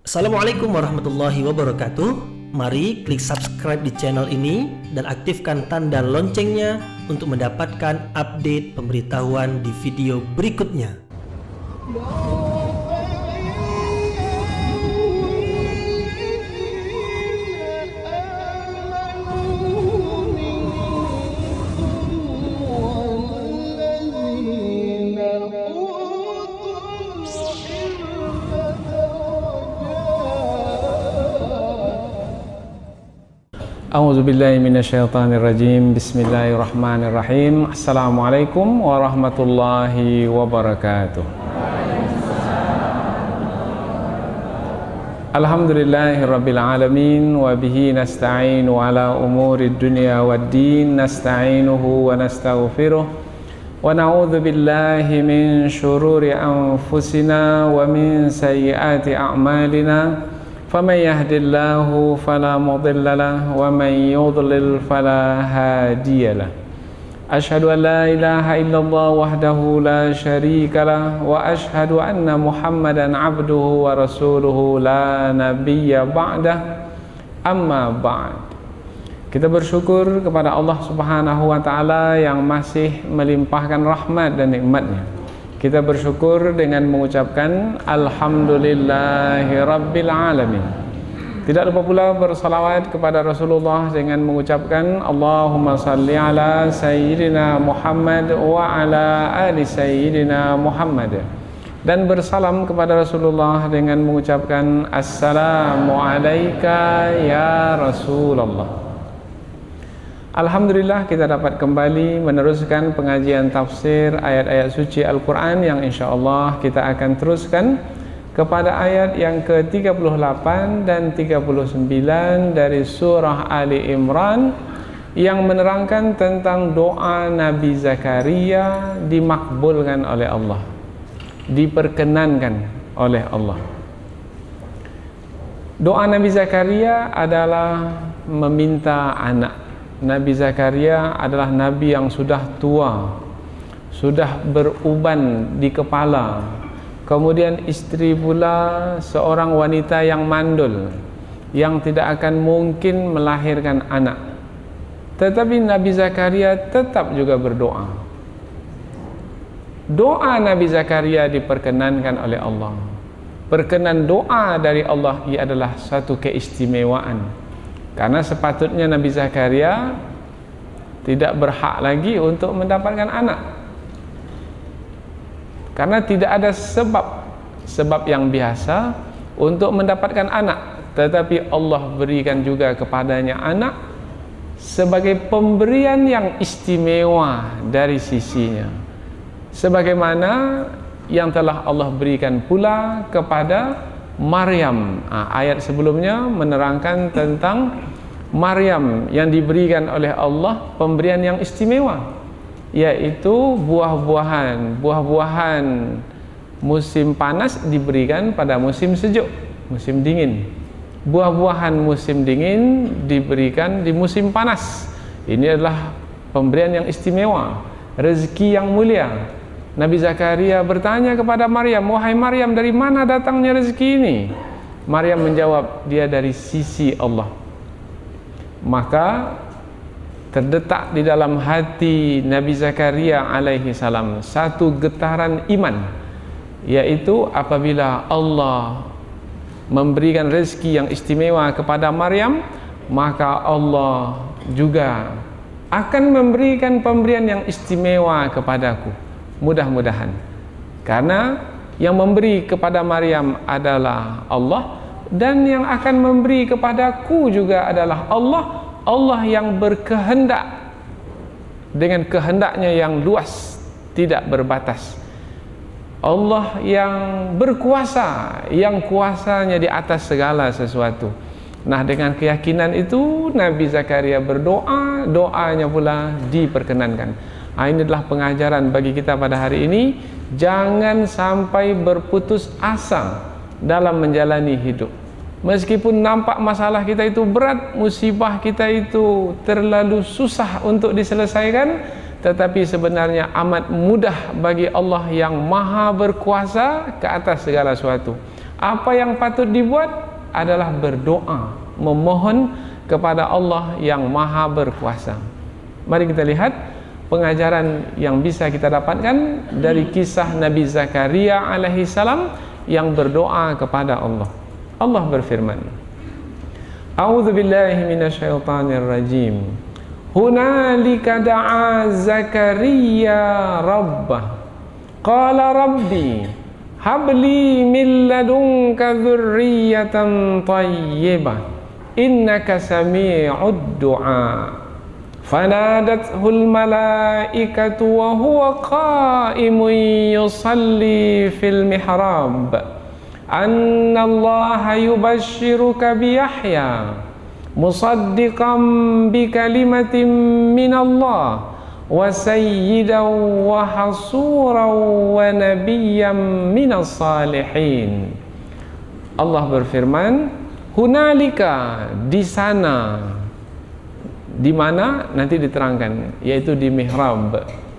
Assalamualaikum warahmatullahi wabarakatuh. Mari klik subscribe di channel ini dan aktifkan tanda loncengnya untuk mendapatkan update pemberitahuan di video berikutnya. A'udzubillahi minasyaitonirrajim. Bismillahirrahmanirrahim. Assalamualaikum warahmatullahi wabarakatuh. Alhamdulillahirabbil alamin wa bihi nasta'inu ala umurid dunya waddin. Nasta'inuhu wa nastaghfiruh wa na'udzu billahi min syururi anfusina wa min sayyiati a'malina. فَمَنْ يَهْدِ اللَّهُ فَلَا مُضِلَّ لَهُ وَمَنْ يُضْلِلْ فَلَا هَادِيَ لَهُ أَشْهَدُ أَنْ لَا إِلَهَ إِلَّا اللَّهُ وَحْدَهُ لَا شَرِيكَ لَهُ وَأَشْهَدُ أَنَّ مُحَمَّدًا عَبْدُهُ وَرَسُولُهُ لَا نَبِيَّ بَعْدَهُ أَمَّا بَعْدُ. Kita bersyukur kepada Allah Subhanahu wa Ta'ala yang masih melimpahkan rahmat dan nikmatnya. Kita bersyukur dengan mengucapkan Alhamdulillahi Rabbil Alamin. Tidak lupa pula bersalawat kepada Rasulullah dengan mengucapkan Allahumma salli ala Sayyidina Muhammad wa ala ali Sayyidina Muhammad. Dan bersalam kepada Rasulullah dengan mengucapkan Assalamu alayka ya Rasulullah. Alhamdulillah kita dapat kembali meneruskan pengajian tafsir ayat-ayat suci Al-Quran yang insyaAllah kita akan teruskan kepada ayat yang ke-38 dan 39 dari surah Ali Imran yang menerangkan tentang doa Nabi Zakaria dimakbulkan oleh Allah, diperkenankan oleh Allah. Doa Nabi Zakaria adalah meminta anak. Nabi Zakaria adalah Nabi yang sudah tua, sudah beruban di kepala. Kemudian istri pula seorang wanita yang mandul, yang tidak akan mungkin melahirkan anak. Tetapi Nabi Zakaria tetap juga berdoa. Doa Nabi Zakaria diperkenankan oleh Allah. Perkenan doa dari Allah ia adalah satu keistimewaan. Karena sepatutnya Nabi Zakaria tidak berhak lagi untuk mendapatkan anak. Karena tidak ada sebab yang biasa untuk mendapatkan anak. Tetapi Allah berikan juga kepadanya anak sebagai pemberian yang istimewa dari sisinya. Sebagaimana yang telah Allah berikan pula kepada Maryam. Ayat sebelumnya menerangkan tentang Maryam yang diberikan oleh Allah pemberian yang istimewa, yaitu buah-buahan musim panas diberikan pada musim sejuk, musim dingin. Buah-buahan musim dingin diberikan di musim panas. Ini adalah pemberian yang istimewa, rezeki yang mulia. Nabi Zakaria bertanya kepada Maryam, "Wahai Maryam, dari mana datangnya rezeki ini?" Maryam menjawab, "Dia dari sisi Allah." Maka terdetak di dalam hati Nabi Zakaria alaihi salam satu getaran iman, yaitu apabila Allah memberikan rezeki yang istimewa kepada Maryam, maka Allah juga akan memberikan pemberian yang istimewa kepadaku. Mudah-mudahan, karena yang memberi kepada Maryam adalah Allah, dan yang akan memberi kepadaku juga adalah Allah. Allah yang berkehendak dengan kehendaknya yang luas, tidak berbatas. Allah yang berkuasa, yang kuasanya di atas segala sesuatu. Nah, dengan keyakinan itu Nabi Zakaria berdoa, doanya pula diperkenankan. Ini adalah pengajaran bagi kita pada hari ini. Jangan sampai berputus asa dalam menjalani hidup. Meskipun nampak masalah kita itu berat, musibah kita itu terlalu susah untuk diselesaikan, tetapi sebenarnya amat mudah bagi Allah yang maha berkuasa ke atas segala sesuatu. apa yang patut dibuat adalah berdoa, memohon kepada Allah yang Maha Berkuasa. Mari kita lihat pengajaran yang bisa kita dapatkan dari kisah Nabi Zakaria alaihi salam yang berdoa kepada Allah. Allah berfirman, A'udzu billahi minasyaitonir rajim. Hunalika da'a Zakaria rabbah. Qala rabbi habli min ladunka dzurriyyatan thayyibah innaka sami'ud du'a. Fanadathul malaikatu wa huwa qa'imun yusalli fil mihrab anna Allaha yubashshiruka bi Yahya musaddiqan bi kalimatin min Allah wa sayyidan wa hasuran wa nabiyyan minas salihin. Allah berfirman, hunalika, di sana. Di mana nanti diterangkan, yaitu di mihrab.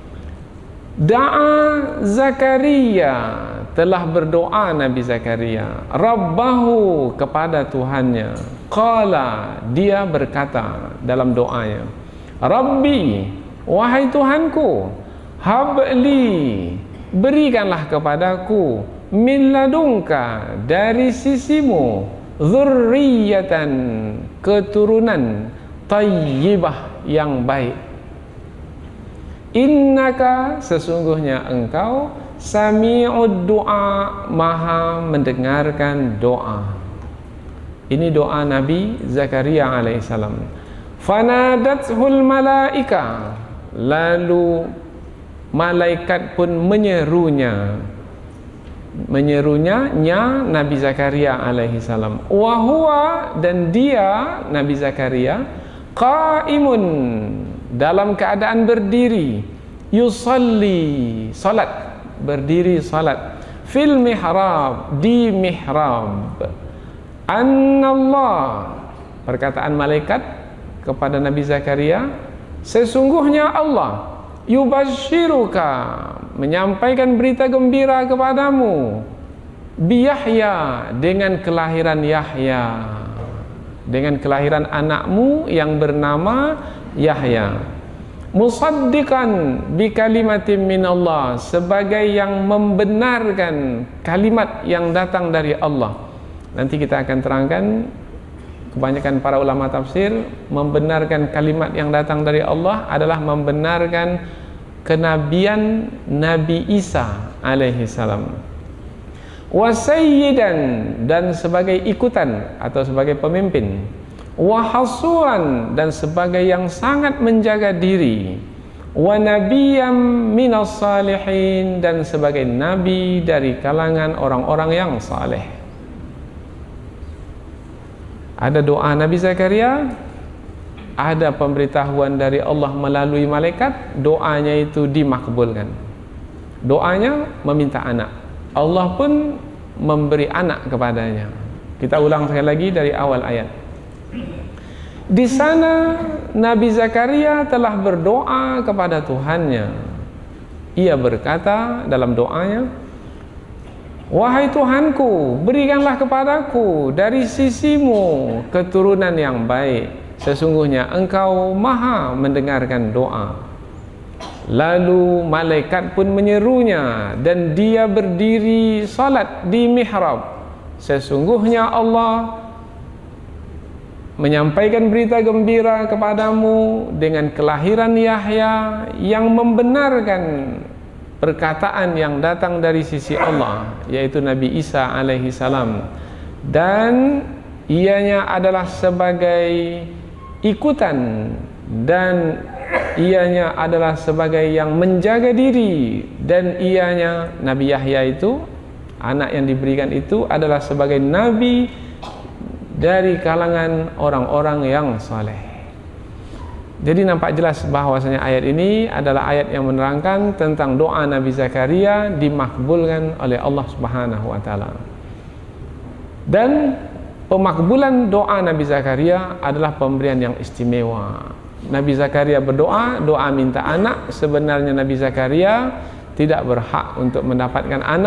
Da'a Zakaria, telah berdoa Nabi Zakaria, Rabbahu, kepada Tuhannya. Qala, dia berkata dalam doanya, Rabbi, wahai Tuhanku, habli, berikanlah kepadaku, min ladunka, dari sisimu, dzurriyatan, keturunan, tayyibah, yang baik. Innaka, sesungguhnya engkau, sami'ud du'a, maha mendengarkan doa. Ini doa Nabi Zakaria alaihissalam. Fanadathul malaika, lalu malaikat pun menyerunya Nabi Zakaria alaihissalam. Wahua, dan dia Nabi Zakaria, qaimun, dalam keadaan berdiri, yusalli, salat, berdiri salat, fil mihrab, di mihrab. Annallah, perkataan malaikat kepada Nabi Zakaria, sesungguhnya Allah, yubashshiruka, menyampaikan berita gembira kepadamu, bi Yahya, dengan kelahiran Yahya, dengan kelahiran anakmu yang bernama Yahya, musaddiqan bi kalimatin minallah, sebagai yang membenarkan kalimat yang datang dari Allah. Nanti kita akan terangkan, kebanyakan para ulama tafsir membenarkan kalimat yang datang dari Allah adalah membenarkan kenabian Nabi Isa alaihi salam. Wa sayyidan, dan sebagai ikutan atau sebagai pemimpin. Wa hasuran, dan sebagai yang sangat menjaga diri. Wa nabiyyam minas salihin, dan sebagai nabi dari kalangan orang-orang yang saleh. Ada doa Nabi Zakaria, ada pemberitahuan dari Allah melalui malaikat, doanya itu dimakbulkan. Doanya meminta anak, Allah pun memberi anak kepadanya. Kita ulang sekali lagi dari awal ayat. Di sana Nabi Zakaria telah berdoa kepada Tuhannya. Ia berkata dalam doanya, wahai Tuhanku, berikanlah kepadaku dari sisimu keturunan yang baik. Sesungguhnya engkau maha mendengarkan doa. Lalu malaikat pun menyerunya, dan dia berdiri salat di mihrab. Sesungguhnya Allah menyampaikan berita gembira kepadamu dengan kelahiran Yahya, yang membenarkan perkataan yang datang dari sisi Allah, yaitu Nabi Isa alaihi salam, dan ianya adalah sebagai ikutan, dan ianya adalah sebagai yang menjaga diri, dan ianya Nabi Yahya itu, anak yang diberikan itu, adalah sebagai nabi dari kalangan orang-orang yang saleh. Jadi nampak jelas bahwasanya ayat ini adalah ayat yang menerangkan tentang doa Nabi Zakaria dimakbulkan oleh Allah Subhanahu wa taala. Dan pemakbulan doa Nabi Zakaria adalah pemberian yang istimewa. Nabi Zakaria berdoa, doa minta anak. Sebenarnya Nabi Zakaria tidak berhak untuk mendapatkan anak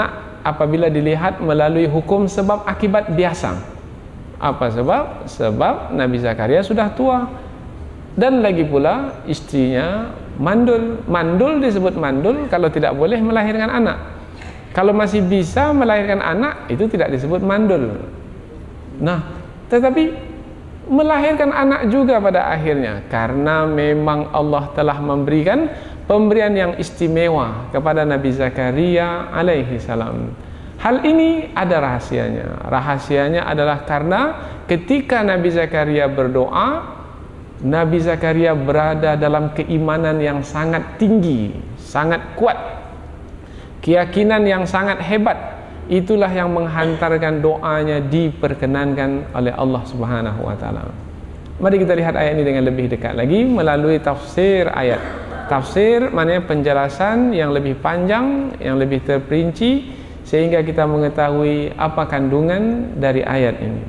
apabila dilihat melalui hukum sebab akibat biasa. Apa sebab? Sebab Nabi Zakaria sudah tua, dan lagi pula istrinya mandul. Mandul disebut mandul kalau tidak boleh melahirkan anak. Kalau masih bisa melahirkan anak, itu tidak disebut mandul. Nah, tetapi melahirkan anak juga pada akhirnya, karena memang Allah telah memberikan pemberian yang istimewa kepada Nabi Zakaria alaihi salam. Hal ini ada rahasianya. Rahasianya adalah karena ketika Nabi Zakaria berdoa, Nabi Zakaria berada dalam keimanan yang sangat tinggi, sangat kuat, keyakinan yang sangat hebat. Itulah yang menghantarkan doanya diperkenankan oleh Allah Subhanahu wa taala. Mari kita lihat ayat ini dengan lebih dekat lagi melalui tafsir ayat. Tafsir maknanya penjelasan yang lebih panjang, yang lebih terperinci, sehingga kita mengetahui apa kandungan dari ayat ini.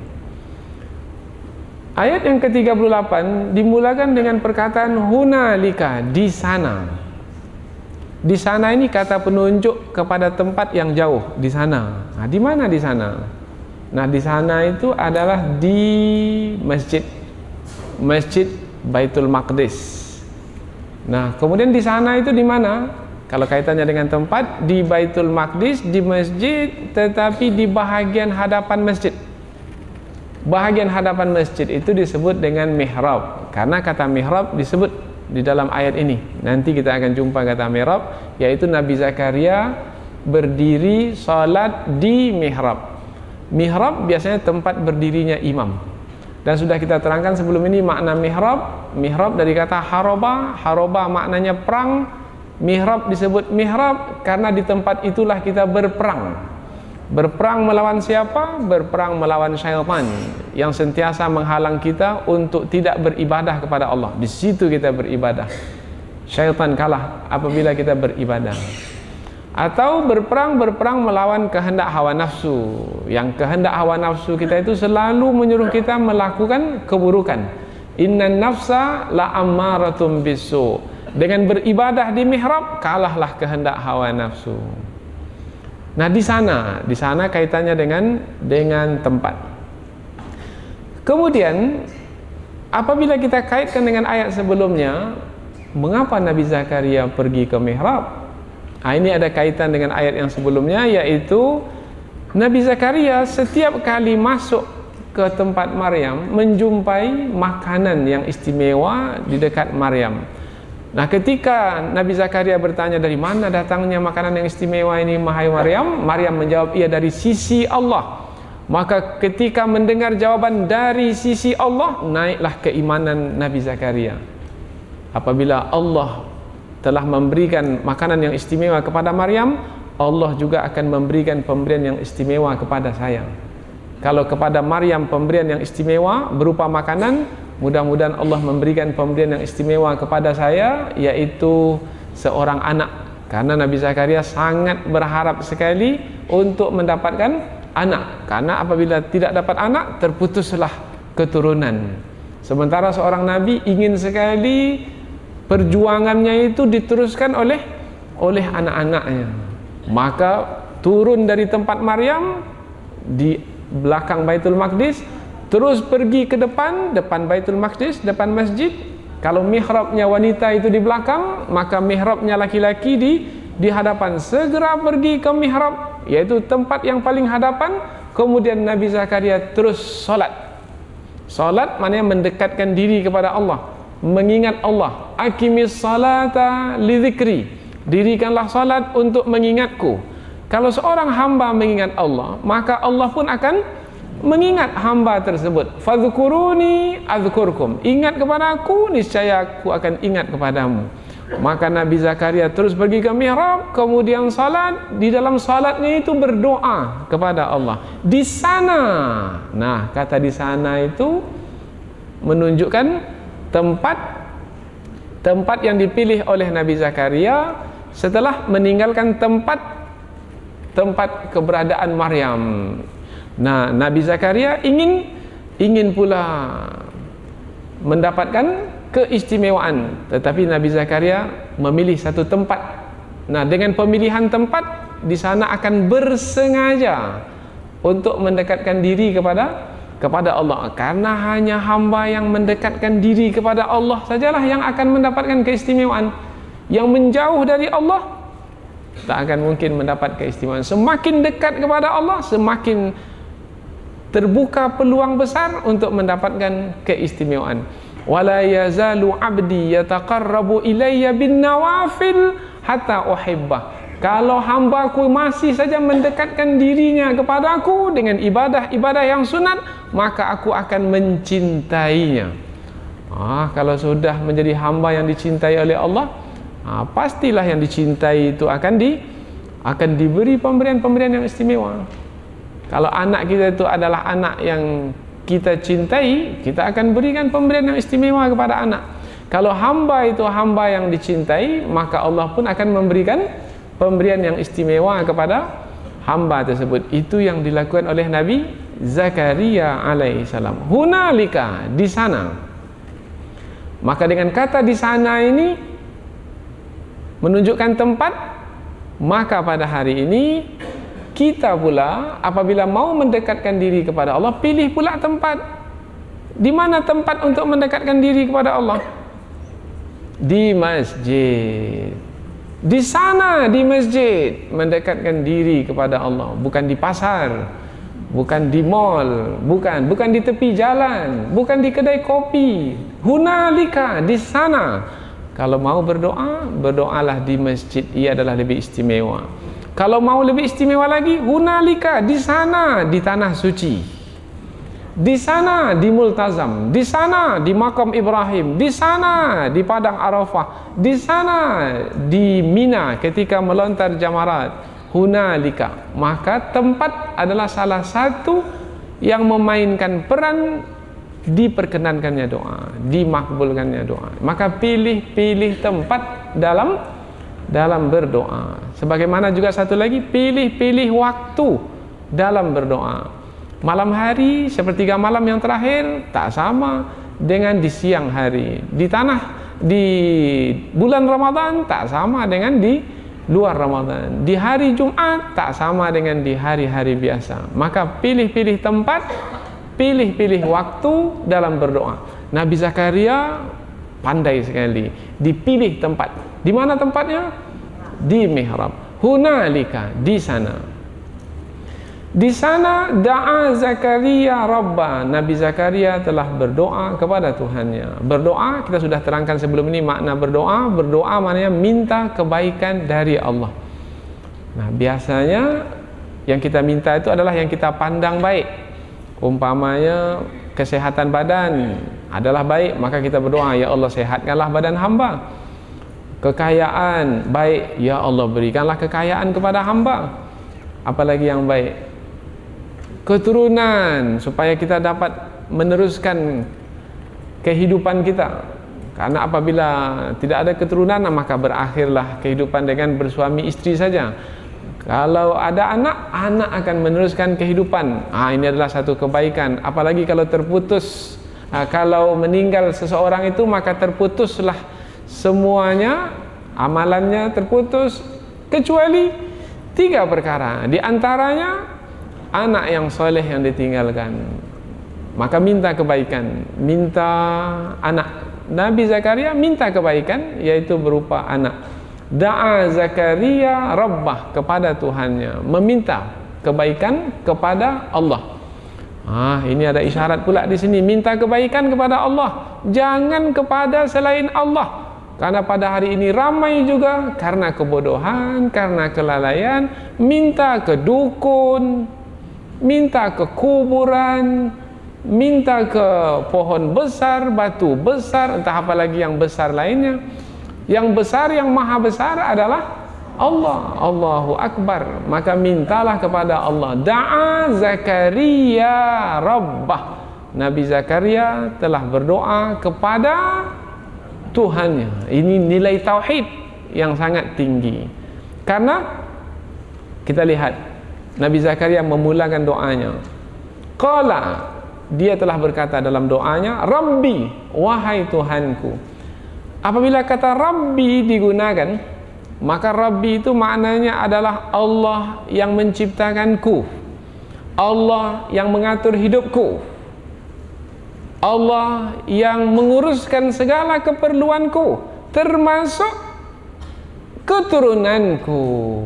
Ayat yang ke-38 dimulakan dengan perkataan hunalika, di sana. Di sana ini kata penunjuk kepada tempat yang jauh, di sana. Nah, di mana di sana? Nah, di sana itu adalah di Masjid Baitul Maqdis. Nah, kemudian di sana itu di mana? Kalau kaitannya dengan tempat, di Baitul Maqdis, di masjid, tetapi di bahagian hadapan masjid. Bahagian hadapan masjid itu disebut dengan mihrab, karena kata mihrab disebut di dalam ayat ini. Nanti kita akan jumpa kata mihrab, yaitu Nabi Zakaria berdiri salat di mihrab. Mihrab biasanya tempat berdirinya imam. Dan sudah kita terangkan sebelum ini makna mihrab. Mihrab dari kata haroba. Haroba maknanya perang. Mihrab disebut mihrab karena di tempat itulah kita berperang. Berperang melawan siapa? Berperang melawan syaitan yang sentiasa menghalang kita untuk tidak beribadah kepada Allah. Di situ kita beribadah. Syaitan kalah apabila kita beribadah. Atau berperang melawan kehendak hawa nafsu. Yang kehendak hawa nafsu kita itu selalu menyuruh kita melakukan keburukan. Innan nafsa la ammaratum bisu. Dengan beribadah di mihrab kalahlah kehendak hawa nafsu. Nah, di sana kaitannya dengan tempat. Kemudian apabila kita kaitkan dengan ayat sebelumnya, mengapa Nabi Zakaria pergi ke mihrab? Nah, ini ada kaitan dengan ayat yang sebelumnya, yaitu Nabi Zakaria setiap kali masuk ke tempat Maryam menjumpai makanan yang istimewa di dekat Maryam. Nah, ketika Nabi Zakaria bertanya dari mana datangnya makanan yang istimewa ini, wahai Maryam, Maryam menjawab, iya dari sisi Allah. Maka ketika mendengar jawaban dari sisi Allah, naiklah keimanan Nabi Zakaria. Apabila Allah telah memberikan makanan yang istimewa kepada Maryam, Allah juga akan memberikan pemberian yang istimewa kepada saya. Kalau kepada Maryam pemberian yang istimewa berupa makanan, mudah-mudahan Allah memberikan pemberian yang istimewa kepada saya, yaitu seorang anak. Karena Nabi Zakaria sangat berharap sekali untuk mendapatkan anak. Karena apabila tidak dapat anak, terputuslah keturunan. Sementara seorang Nabi ingin sekali perjuangannya itu diteruskan oleh anak-anaknya. Maka turun dari tempat Maryam di belakang Baitul Maqdis, terus pergi ke depan Baitul Maqdis, depan masjid. Kalau mihrabnya wanita itu di belakang, maka mihrabnya laki-laki di hadapan. Segera pergi ke mihrab, yaitu tempat yang paling hadapan. Kemudian Nabi Zakaria terus solat. Solat maknanya mendekatkan diri kepada Allah, mengingat Allah. Aqimis salata li dzikri. Dirikanlah salat untuk mengingatku. Kalau seorang hamba mengingat Allah, maka Allah pun akan mengingat hamba tersebut. Fadhkuruni adzkurkum. Ingat kepada aku, niscaya aku akan ingat kepadamu. Maka Nabi Zakaria terus pergi ke mihrab, kemudian salat. Di dalam salatnya itu berdoa kepada Allah. Di sana. Nah, kata di sana itu menunjukkan tempat yang dipilih oleh Nabi Zakaria setelah meninggalkan tempat keberadaan Maryam. Nah, Nabi Zakaria ingin pula mendapatkan keistimewaan, tetapi Nabi Zakaria memilih satu tempat. Nah, dengan pemilihan tempat di sana akan bersengaja untuk mendekatkan diri kepada Allah, karena hanya hamba yang mendekatkan diri kepada Allah sajalah yang akan mendapatkan keistimewaan. Yang menjauh dari Allah tak akan mungkin mendapat keistimewaan. Semakin dekat kepada Allah, semakin terbuka peluang besar untuk mendapatkan keistimewaan. Wala yazalu abdi yataqarrabu ilayya bin nawafil hatta uhibbah. Kalau hambaku masih saja mendekatkan dirinya kepadaku dengan ibadah-ibadah yang sunat, maka aku akan mencintainya. Kalau sudah menjadi hamba yang dicintai oleh Allah, pastilah yang dicintai itu akan diberi pemberian-pemberian yang istimewa. Kalau anak kita itu adalah anak yang kita cintai, kita akan berikan pemberian yang istimewa kepada anak. Kalau hamba itu hamba yang dicintai, maka Allah pun akan memberikan pemberian yang istimewa kepada hamba tersebut. Itu yang dilakukan oleh Nabi Zakaria alaihissalam. Hunalika, di sana. Maka dengan kata di sana ini menunjukkan tempat. Maka pada hari ini kita pula apabila mau mendekatkan diri kepada Allah, pilih pula tempat. Di mana tempat untuk mendekatkan diri kepada Allah? Di masjid. Di sana, di masjid, mendekatkan diri kepada Allah, bukan di pasar, bukan di mall, bukan di tepi jalan, bukan di kedai kopi. Hunalika, di sana. Kalau mau berdoa, berdoalah di masjid, ia adalah lebih istimewa. Kalau mau lebih istimewa lagi, hunalika, di sana, di tanah suci. Di sana di Multazam, di sana di Makam Ibrahim, di sana di Padang Arafah, di sana di Mina ketika melontar jamarat. Hunalika, maka tempat adalah salah satu yang memainkan peran diperkenankannya doa, dimakbulkannya doa. Maka pilih tempat dalam berdoa. Sebagaimana juga satu lagi, pilih waktu dalam berdoa. Malam hari sepertiga malam yang terakhir tak sama dengan di siang hari. Di bulan Ramadan tak sama dengan di luar Ramadan. Di hari Jumat tak sama dengan di hari-hari biasa. Maka pilih tempat, pilih waktu dalam berdoa. Nabi Zakaria pandai sekali. Dipilih tempat. Di mana tempatnya? Di mihrab. Hunalika, di sana. Di sana da'a Zakaria Rabbah. Nabi Zakaria telah berdoa kepada Tuhannya. Berdoa, kita sudah terangkan sebelum ini makna berdoa. Berdoa maknanya minta kebaikan dari Allah. Nah, biasanya yang kita minta itu adalah yang kita pandang baik. Umpamanya kesehatan badan adalah baik, maka kita berdoa, ya Allah sehatkanlah badan hamba. Kekayaan baik, ya Allah berikanlah kekayaan kepada hamba. Apalagi yang baik? Keturunan, supaya kita dapat meneruskan kehidupan kita. Karena apabila tidak ada keturunan, maka berakhirlah kehidupan dengan bersuami istri saja. Kalau ada anak akan meneruskan kehidupan. Ini adalah satu kebaikan. Apalagi kalau terputus, kalau meninggal seseorang itu, maka terputuslah semuanya, amalannya terputus, kecuali 3 perkara. Di antaranya anak yang soleh yang ditinggalkan. Maka minta kebaikan, minta anak. Nabi Zakaria minta kebaikan, yaitu berupa anak. Da'a Zakaria Rabbah, kepada Tuhannya, meminta kebaikan kepada Allah. Ini ada isyarat pula di sini, minta kebaikan kepada Allah, jangan kepada selain Allah. Karena pada hari ini ramai juga karena kebodohan, karena kelalaian, minta ke dukun, minta ke kuburan, minta ke pohon besar, batu besar, entah apa lagi yang besar lainnya. Yang besar, yang maha besar adalah Allah. Allahu Akbar. Maka mintalah kepada Allah. Da'a Zakaria Rabbah. Nabi Zakaria telah berdoa kepada Tuhannya. Ini nilai tauhid yang sangat tinggi. Karena kita lihat Nabi Zakaria memulakan doanya. Qala, dia telah berkata dalam doanya, Rabbi, wahai Tuhanku. Apabila kata Rabbi digunakan, Maka Rabbi itu maknanya adalah Allah yang menciptakanku, Allah yang mengatur hidupku, Allah yang menguruskan segala keperluanku, termasuk keturunanku.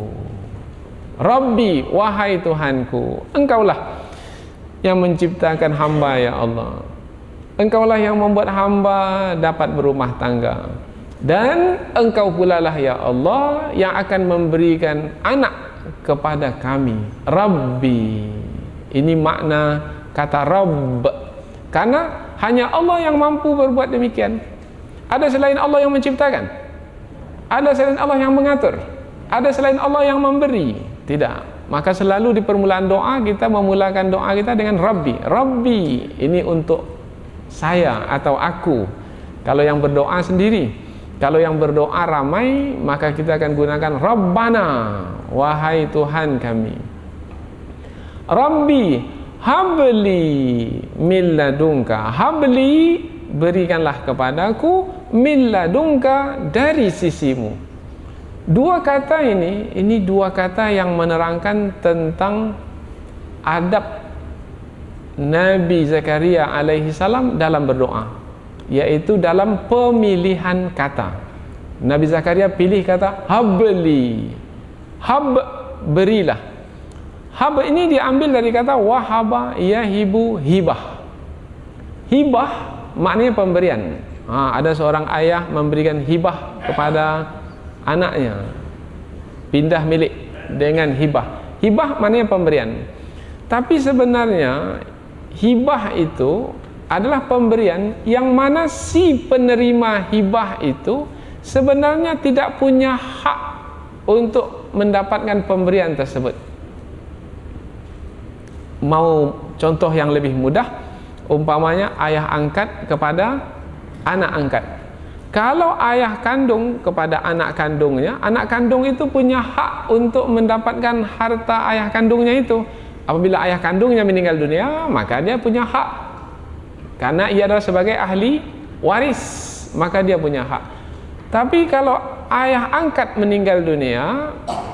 Rabbi, wahai Tuhanku, Engkaulah yang menciptakan hamba ya Allah. Engkaulah yang membuat hamba dapat berumah tangga. Dan Engkau pula lah ya Allah yang akan memberikan anak kepada kami. Rabbi, ini makna kata Rabb, karena hanya Allah yang mampu berbuat demikian. Ada selain Allah yang menciptakan? Ada selain Allah yang mengatur? Ada selain Allah yang memberi? Tidak. Maka selalu di permulaan doa kita memulakan doa kita dengan Rabbi. Rabbi, ini untuk saya atau aku. Kalau yang berdoa sendiri. Kalau yang berdoa ramai, maka kita akan gunakan Rabbana, wahai Tuhan kami. Rabbi, habli min ladunka. Habli, berikanlah kepadaku, min ladunka, dari sisimu. Dua kata ini dua kata yang menerangkan tentang adab Nabi Zakaria alaihi salam dalam berdoa, yaitu dalam pemilihan kata. Nabi Zakaria pilih kata habli. Hab, berilah. Hab ini diambil dari kata wahaba yahibu hibah. Hibah maknanya pemberian. Ada seorang ayah memberikan hibah kepada anaknya, pindah milik dengan hibah. Hibah maknanya pemberian. Tapi sebenarnya hibah itu adalah pemberian yang mana si penerima hibah itu sebenarnya tidak punya hak untuk mendapatkan pemberian tersebut. Mau contoh yang lebih mudah, umpamanya ayah angkat kepada anak angkat. Kalau ayah kandung kepada anak kandungnya, anak kandung itu punya hak untuk mendapatkan harta ayah kandungnya itu. Apabila ayah kandungnya meninggal dunia, maka dia punya hak. Karena ia adalah sebagai ahli waris, maka dia punya hak. Tapi kalau ayah angkat meninggal dunia,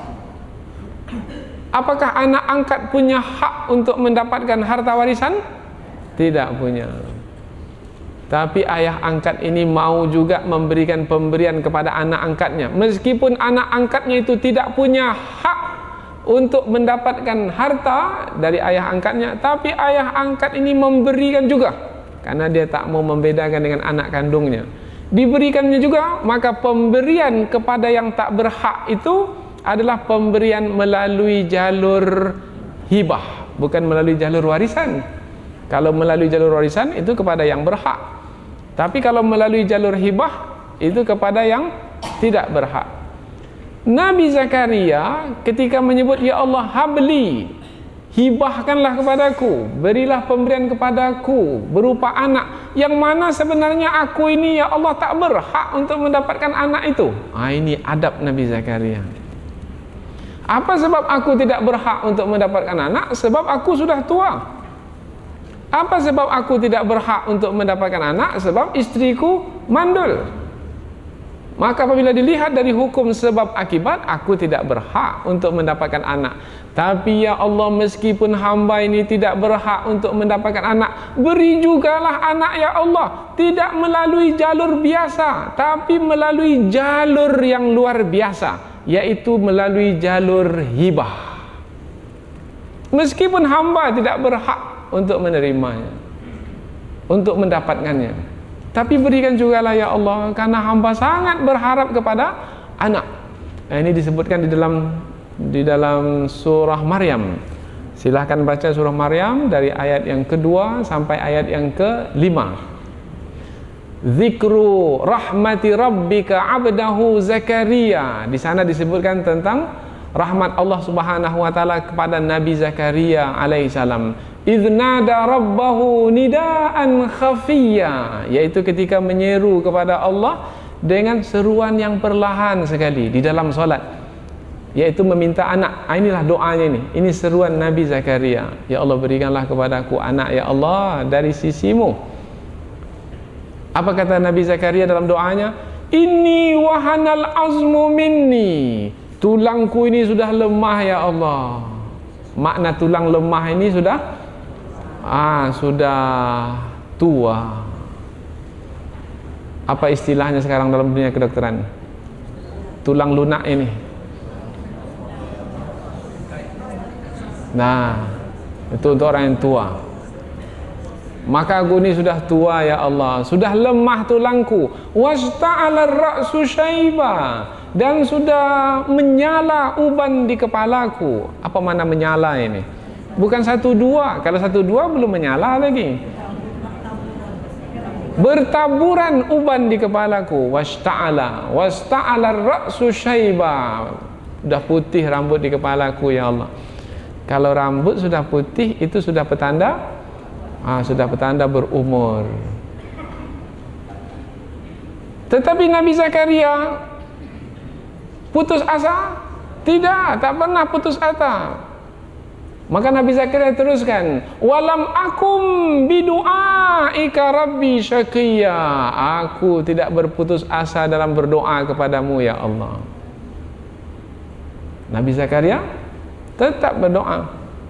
apakah anak angkat punya hak untuk mendapatkan harta warisan? Tidak punya. Tapi ayah angkat ini mau juga memberikan pemberian kepada anak angkatnya, meskipun anak angkatnya itu tidak punya hak untuk mendapatkan harta dari ayah angkatnya, tapi ayah angkat ini memberikan juga, karena dia tak mau membedakan dengan anak kandungnya. Diberikannya juga, maka pemberian kepada yang tak berhak itu adalah pemberian melalui jalur hibah, bukan melalui jalur warisan. Kalau melalui jalur warisan itu kepada yang berhak, tapi kalau melalui jalur hibah itu kepada yang tidak berhak. Nabi Zakaria ketika menyebut ya Allah habli, hibahkanlah kepadaku, berilah pemberian kepadaku berupa anak, yang mana sebenarnya aku ini ya Allah tak berhak untuk mendapatkan anak itu. Ini adab Nabi Zakaria. Apa sebab aku tidak berhak untuk mendapatkan anak? Sebab aku sudah tua. Apa sebab aku tidak berhak untuk mendapatkan anak? Sebab istriku mandul. Maka apabila dilihat dari hukum sebab akibat, aku tidak berhak untuk mendapatkan anak. Tapi ya Allah, meskipun hamba ini tidak berhak untuk mendapatkan anak, beri jugalah anak ya Allah. Tidak melalui jalur biasa, tapi melalui jalur yang luar biasa, yaitu melalui jalur hibah. Meskipun hamba tidak berhak untuk menerimanya, untuk mendapatkannya, tapi berikan jugalah ya Allah, karena hamba sangat berharap kepada anak. Ini disebutkan di dalam surah Maryam. Silahkan baca surah Maryam dari ayat yang kedua sampai ayat yang kelima. Zikru rahmati rabbika abdahu Zakaria. Di sana disebutkan tentang rahmat Allah Subhanahu wa taala kepada Nabi Zakaria alaihissalam. Idznada rabbahu nidaan khafiyya, yaitu ketika menyeru kepada Allah dengan seruan yang perlahan sekali di dalam solat, yaitu meminta anak. Inilah doanya ini. Ini seruan Nabi Zakaria. Ya Allah, berikanlah kepadaku anak ya Allah dari sisimu. Apa kata Nabi Zakaria dalam doanya? Inni wahanal azmu minni, tulangku ini sudah lemah ya Allah. Makna tulang lemah ini sudah tua. Apa istilahnya sekarang dalam dunia kedokteran? Tulang lunak ini. Nah, itu untuk orang yang tua. Maka aku ini sudah tua ya Allah, sudah lemah tulangku. Wasta'ala ar-ra'su syaiba, dan sudah menyala uban di kepalaku. Apa makna menyala ini? Bukan 1 2. Kalau 1 2 belum menyala lagi. Bertaburan uban di kepalaku. Wasta'ala ar-ra'su syaiba, sudah putih rambut di kepalaku ya Allah. Kalau rambut sudah putih, itu sudah petanda berumur. Tetapi Nabi Zakaria putus asa? Tidak, tak pernah putus asa. Maka Nabi Zakaria teruskan, walam akum bidu'aika rabbi syaqiyya, aku tidak berputus asa dalam berdoa kepadamu ya Allah. Nabi Zakaria tetap berdoa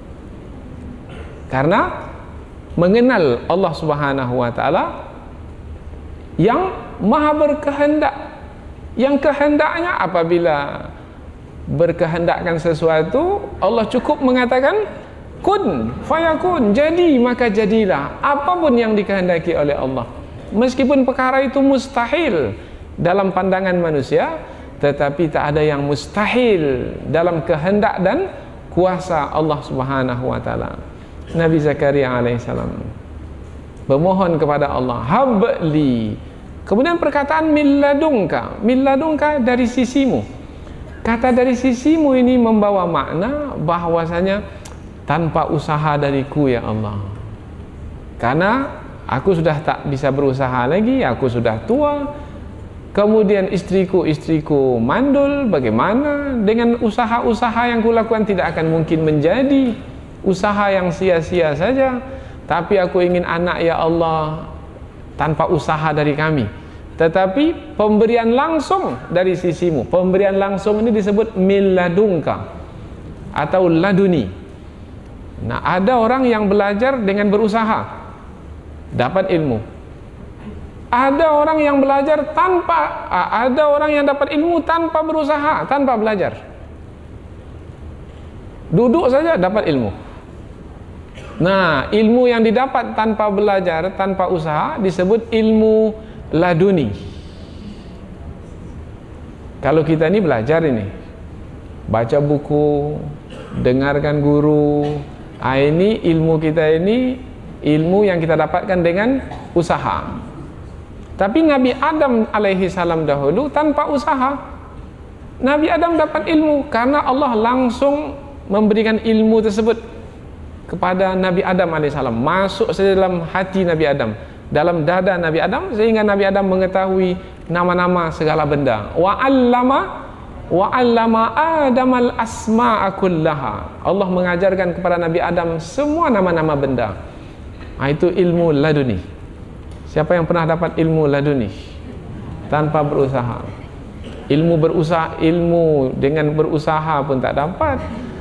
karena mengenal Allah Subhanahu wa taala yang maha berkehendak, yang kehendaknya apabila berkehendakkan sesuatu, Allah cukup mengatakan kun fayakun, jadi maka jadilah, apapun yang dikehendaki oleh Allah. Meskipun perkara itu mustahil dalam pandangan manusia, tetapi tak ada yang mustahil dalam kehendak dan kuasa Allah Subhanahu wa taala. Nabi Zakaria alaihissalam bermohon kepada Allah, habli. Kemudian perkataan milladunka dari sisimu. Kata dari sisimu ini membawa makna bahwasanya tanpa usaha dariku ya Allah. Karena aku sudah tak bisa berusaha lagi, aku sudah tua. Kemudian istriku mandul, bagaimana dengan usaha-usaha yang kulakukan tidak akan mungkin menjadi usaha yang sia-sia saja. Tapi aku ingin anak ya Allah tanpa usaha dari kami, tetapi pemberian langsung dari sisimu. Pemberian langsung ini disebut milladunka atau laduni. Nah, ada orang yang belajar dengan berusaha dapat ilmu. Ada orang yang belajar ada orang yang dapat ilmu tanpa berusaha, tanpa belajar. Duduk saja dapat ilmu. Nah, ilmu yang didapat tanpa belajar, tanpa usaha disebut ilmu laduni. Kalau kita ini belajar ini, baca buku, dengarkan guru, ini ilmu kita ini ilmu yang kita dapatkan dengan usaha. Tapi Nabi Adam alaihi salam dahulu tanpa usaha. Nabi Adam dapat ilmu karena Allah langsung memberikan ilmu tersebut kepada Nabi Adam alaihi salam, masuk ke dalam hati Nabi Adam, dalam dada Nabi Adam, sehingga Nabi Adam mengetahui nama-nama segala benda. Wa 'allama Adamal asma'a kullaha. Allah mengajarkan kepada Nabi Adam semua nama-nama benda. Itu ilmu laduni. Siapa yang pernah dapat ilmu laduni tanpa berusaha? Ilmu dengan berusaha pun tak dapat.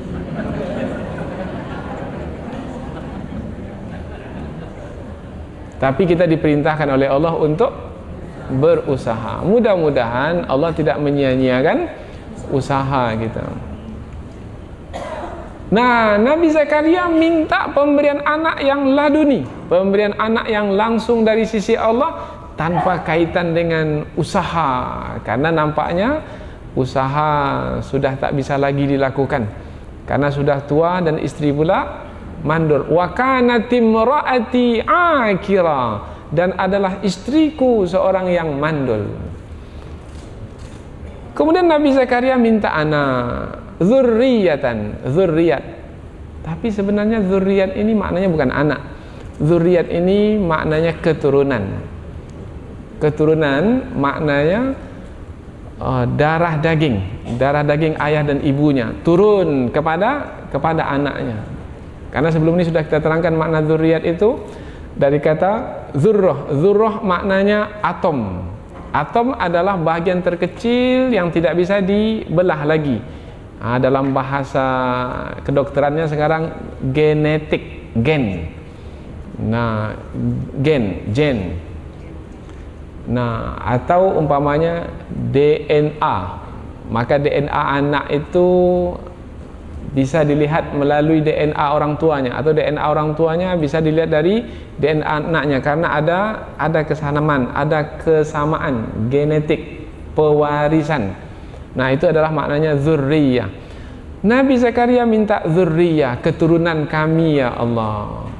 Tapi kita diperintahkan oleh Allah untuk berusaha. Mudah-mudahan Allah tidak menyia-nyiakan usaha kita. Nah, Nabi Zakaria minta pemberian anak yang laduni, pemberian anak yang langsung dari sisi Allah tanpa kaitan dengan usaha, karena nampaknya usaha sudah tak bisa lagi dilakukan karena sudah tua dan istri pula mandul. Wa kanat imraati akira, dan adalah istriku seorang yang mandul. Kemudian Nabi Zakaria minta anak, zurriyat. Tapi sebenarnya zurriyat ini maknanya bukan anak. Zurriyat ini maknanya keturunan. Keturunan maknanya darah daging ayah dan ibunya turun kepada anaknya. Karena sebelum ini sudah kita terangkan makna zurriyat itu dari kata zurrah. Zurrah maknanya atom. Atom adalah bahagian terkecil yang tidak bisa dibelah lagi. Dalam bahasa kedokterannya sekarang genetik, gen. Nah, gen. Nah, atau umpamanya DNA. Maka DNA anak itu bisa dilihat melalui DNA orang tuanya, atau DNA orang tuanya bisa dilihat dari DNA anaknya, karena ada kesamaan, genetik, pewarisan. Nah, itu adalah maknanya dzurriyyah. Nabi Zakaria minta dzurriyyah, keturunan kami ya Allah.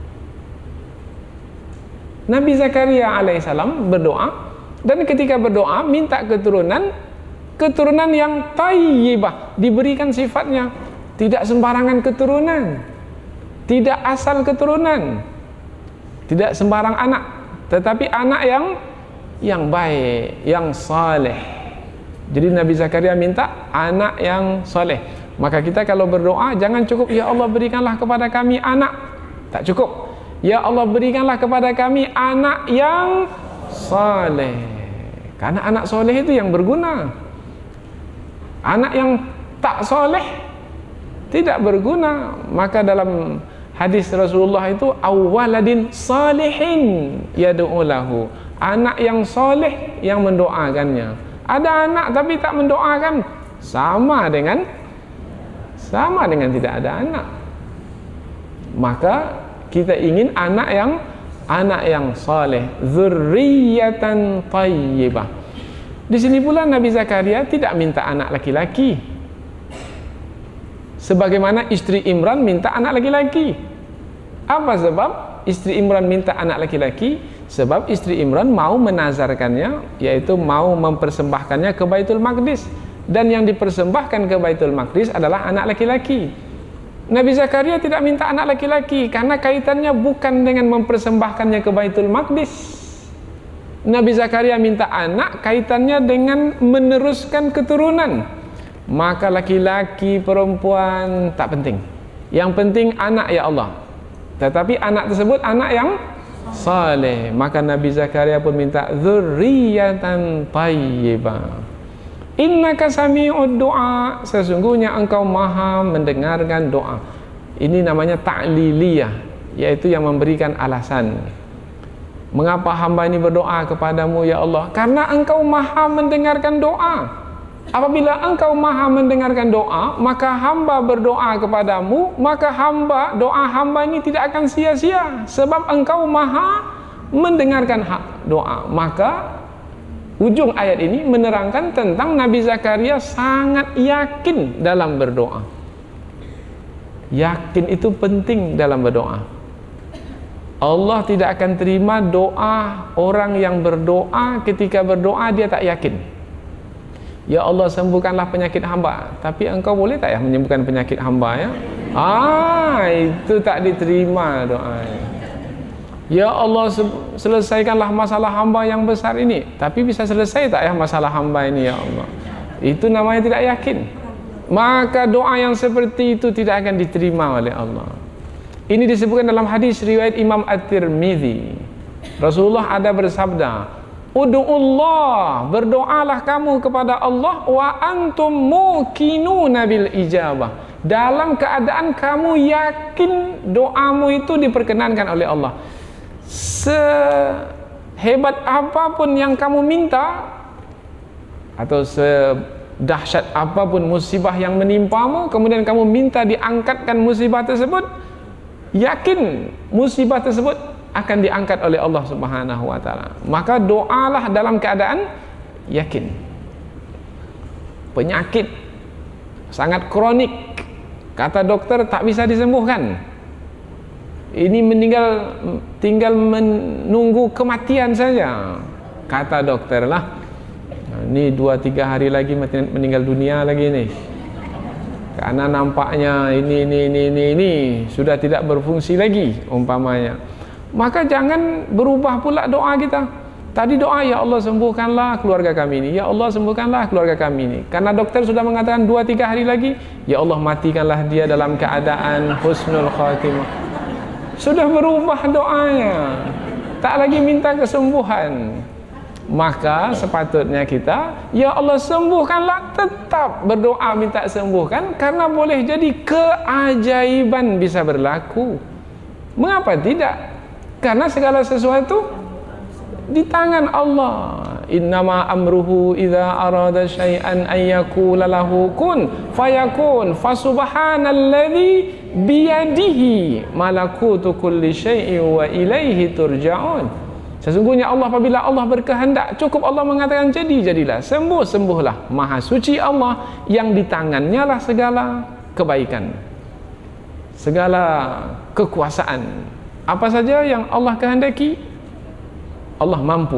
Nabi Zakaria alaihissalam berdoa, dan ketika berdoa minta keturunan yang thayyibah, diberikan sifatnya. Tidak sembarangan keturunan, tidak asal keturunan, tidak sembarang anak, tetapi anak yang baik, yang saleh. Jadi Nabi Zakaria minta anak yang saleh. Maka kita kalau berdoa jangan cukup ya Allah berikanlah kepada kami anak, tak cukup. Ya Allah berikanlah kepada kami anak yang saleh, karena anak saleh itu yang berguna. Anak yang tak saleh tidak berguna. Maka dalam hadis Rasulullah itu awwaladin salihin yad'u lahu, anak yang saleh yang mendoakannya. Ada anak tapi tak mendoakan, sama dengan tidak ada anak. Maka kita ingin anak yang saleh, dzurriyyatan thayyibah. Di sini pula Nabi Zakaria tidak minta anak laki-laki, sebagaimana istri Imran minta anak laki-laki. Apa sebab istri Imran minta anak laki-laki? Sebab istri Imran mau menazarkannya, yaitu mau mempersembahkannya ke Baitul Maqdis, dan yang dipersembahkan ke Baitul Maqdis adalah anak laki-laki. Nabi Zakaria tidak minta anak laki-laki karena kaitannya bukan dengan mempersembahkannya ke Baitul Maqdis. Nabi Zakaria minta anak kaitannya dengan meneruskan keturunan. Maka laki-laki, perempuan tak penting. Yang penting anak ya Allah. Tetapi anak tersebut anak yang saleh. Maka Nabi Zakaria pun minta dzurriyyatan thayyibah. Innaka sami'ud du'a, sesungguhnya engkau maha mendengarkan doa. Ini namanya ta'liliyah, yaitu yang memberikan alasan. Mengapa hamba ini berdoa kepadamu ya Allah? Karena engkau maha mendengarkan doa. Apabila engkau maha mendengarkan doa, maka hamba berdoa kepadamu, maka doa hamba ini tidak akan sia-sia, sebab engkau maha mendengarkan hak doa. Maka ujung ayat ini menerangkan tentang Nabi Zakaria sangat yakin dalam berdoa. Yakin itu penting dalam berdoa. Allah tidak akan terima doa orang yang berdoa ketika berdoa dia tak yakin. Ya Allah sembuhkanlah penyakit hamba, tapi engkau boleh tak ya menyembuhkan penyakit hamba ya? Itu tak diterima doanya. Ya Allah selesaikanlah masalah hamba yang besar ini, tapi bisa selesai tak ya masalah hamba ini ya Allah? Itu namanya tidak yakin. Maka doa yang seperti itu tidak akan diterima oleh Allah. Ini disebutkan dalam hadis riwayat Imam At-Tirmidzi. Rasulullah ada bersabda, Udu'ullah, berdoalah kamu kepada Allah wa antum muqinuna bil ijabah, dalam keadaan kamu yakin doamu itu diperkenankan oleh Allah. Sehebat apapun yang kamu minta, atau sedahsyat apapun musibah yang menimpamu, kemudian kamu minta diangkatkan musibah tersebut, yakin musibah tersebut akan diangkat oleh Allah Subhanahu wa taala. Maka doalah dalam keadaan yakin. Penyakit sangat kronik, kata dokter tak bisa disembuhkan. Ini tinggal menunggu kematian saja, kata dokter lah. Ini 2-3 hari lagi meninggal dunia lagi nih. Karena nampaknya ini sudah tidak berfungsi lagi umpamanya. Maka jangan berubah pula doa kita. Tadi doa ya Allah sembuhkanlah keluarga kami ini, ya Allah sembuhkanlah keluarga kami ini. Karena dokter sudah mengatakan 2-3 hari lagi, ya Allah matikanlah dia dalam keadaan husnul khatimah. Sudah berubah doanya, tak lagi minta kesembuhan. Maka sepatutnya kita, ya Allah sembuhkanlah, tetap berdoa minta sembuhkan, karena boleh jadi keajaiban bisa berlaku. Mengapa tidak? Karena segala sesuatu di tangan Allah. Innama amruhu idza arada syai'an an yaqula lahu kun fayakun. Fasubhanalladzi biyadihi malakutu kulli syai'in wa ilaihi turja'un. Sesungguhnya Allah, apabila Allah berkehendak, cukup Allah mengatakan jadi, jadilah. Sembuh, sembuhlah. Maha suci Allah yang di tangannya lah segala kebaikan, segala kekuasaan. Apa saja yang Allah kehendaki, Allah mampu.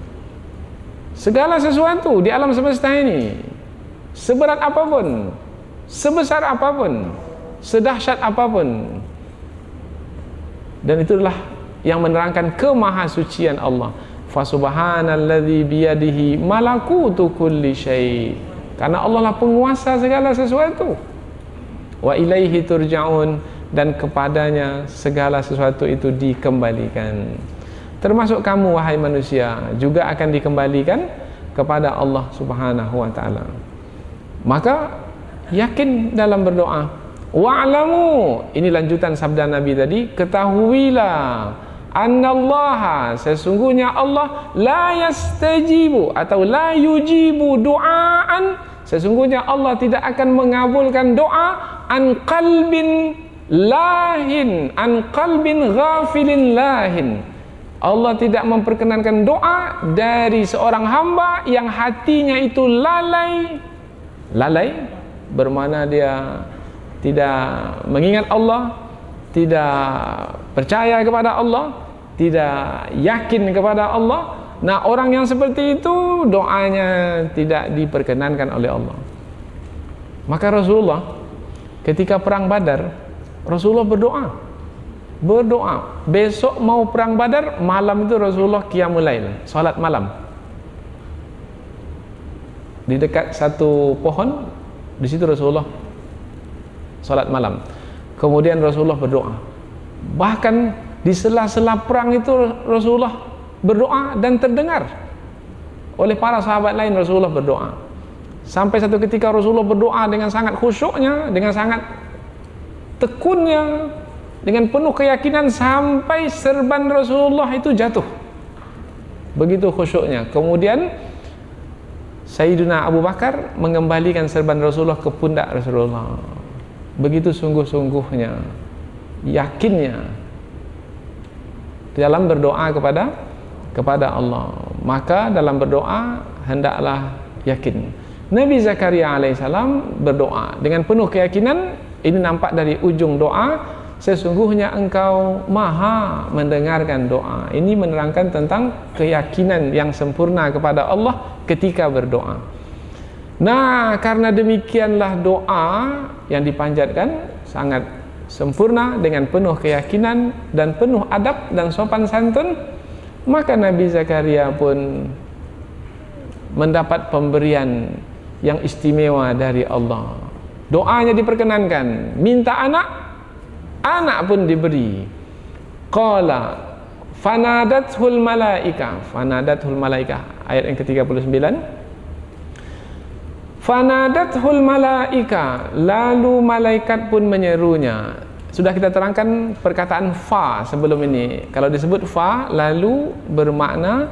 Segala sesuatu di alam semesta ini, seberat apapun, sebesar apapun, sedahsyat apapun, dan itulah yang menerangkan kemahasucian Allah. Fasubhanalladzi biyadihi malakutu kulli syai'. Karena Allah lah penguasa segala sesuatu. Wa ilaihi turja'un, dan kepadanya segala sesuatu itu dikembalikan. Termasuk kamu wahai manusia juga akan dikembalikan kepada Allah Subhanahu wa taala. Maka yakin dalam berdoa. Wa'lamu, ini lanjutan sabda Nabi tadi, ketahuilah annallaha, sesungguhnya Allah la yastajibu atau la yujibu du'aan, sesungguhnya Allah tidak akan mengabulkan doa an qalbin lahin, an qalbin ghafilin lahin. Allah tidak memperkenankan doa dari seorang hamba yang hatinya itu lalai. Lalai bermakna dia tidak mengingat Allah, tidak percaya kepada Allah, tidak yakin kepada Allah. Nah, orang yang seperti itu doanya tidak diperkenankan oleh Allah. Maka Rasulullah ketika perang Badar, Rasulullah berdoa. Besok mau perang Badar, malam itu Rasulullah qiyamul lail, salat malam. Di dekat satu pohon, di situ Rasulullah salat malam. Kemudian Rasulullah berdoa. Bahkan di sela-sela perang itu Rasulullah berdoa dan terdengar oleh para sahabat lain. Rasulullah berdoa. Sampai satu ketika Rasulullah berdoa dengan sangat khusyuknya, dengan sangat tekunnya, dengan penuh keyakinan, sampai serban Rasulullah itu jatuh. Begitu khusyuknya. Kemudian Sayyidina Abu Bakar mengembalikan serban Rasulullah ke pundak Rasulullah. Begitu sungguh-sungguhnya, yakinnya dalam berdoa kepada Allah. Maka dalam berdoa hendaklah yakin. Nabi Zakaria alaihissalam berdoa dengan penuh keyakinan. Ini nampak dari ujung doa, sesungguhnya engkau maha mendengarkan doa. Ini menerangkan tentang keyakinan yang sempurna kepada Allah ketika berdoa. Nah, karena demikianlah doa yang dipanjatkan sangat sempurna dengan penuh keyakinan dan penuh adab dan sopan santun, maka Nabi Zakaria pun mendapat pemberian yang istimewa dari Allah. Doanya diperkenankan, minta anak pun diberi. Qala fanadathul malaika, ayat yang ke-39. Fanadathul malaika, lalu malaikat pun menyerunya. Sudah kita terangkan perkataan fa sebelum ini. Kalau disebut fa lalu bermakna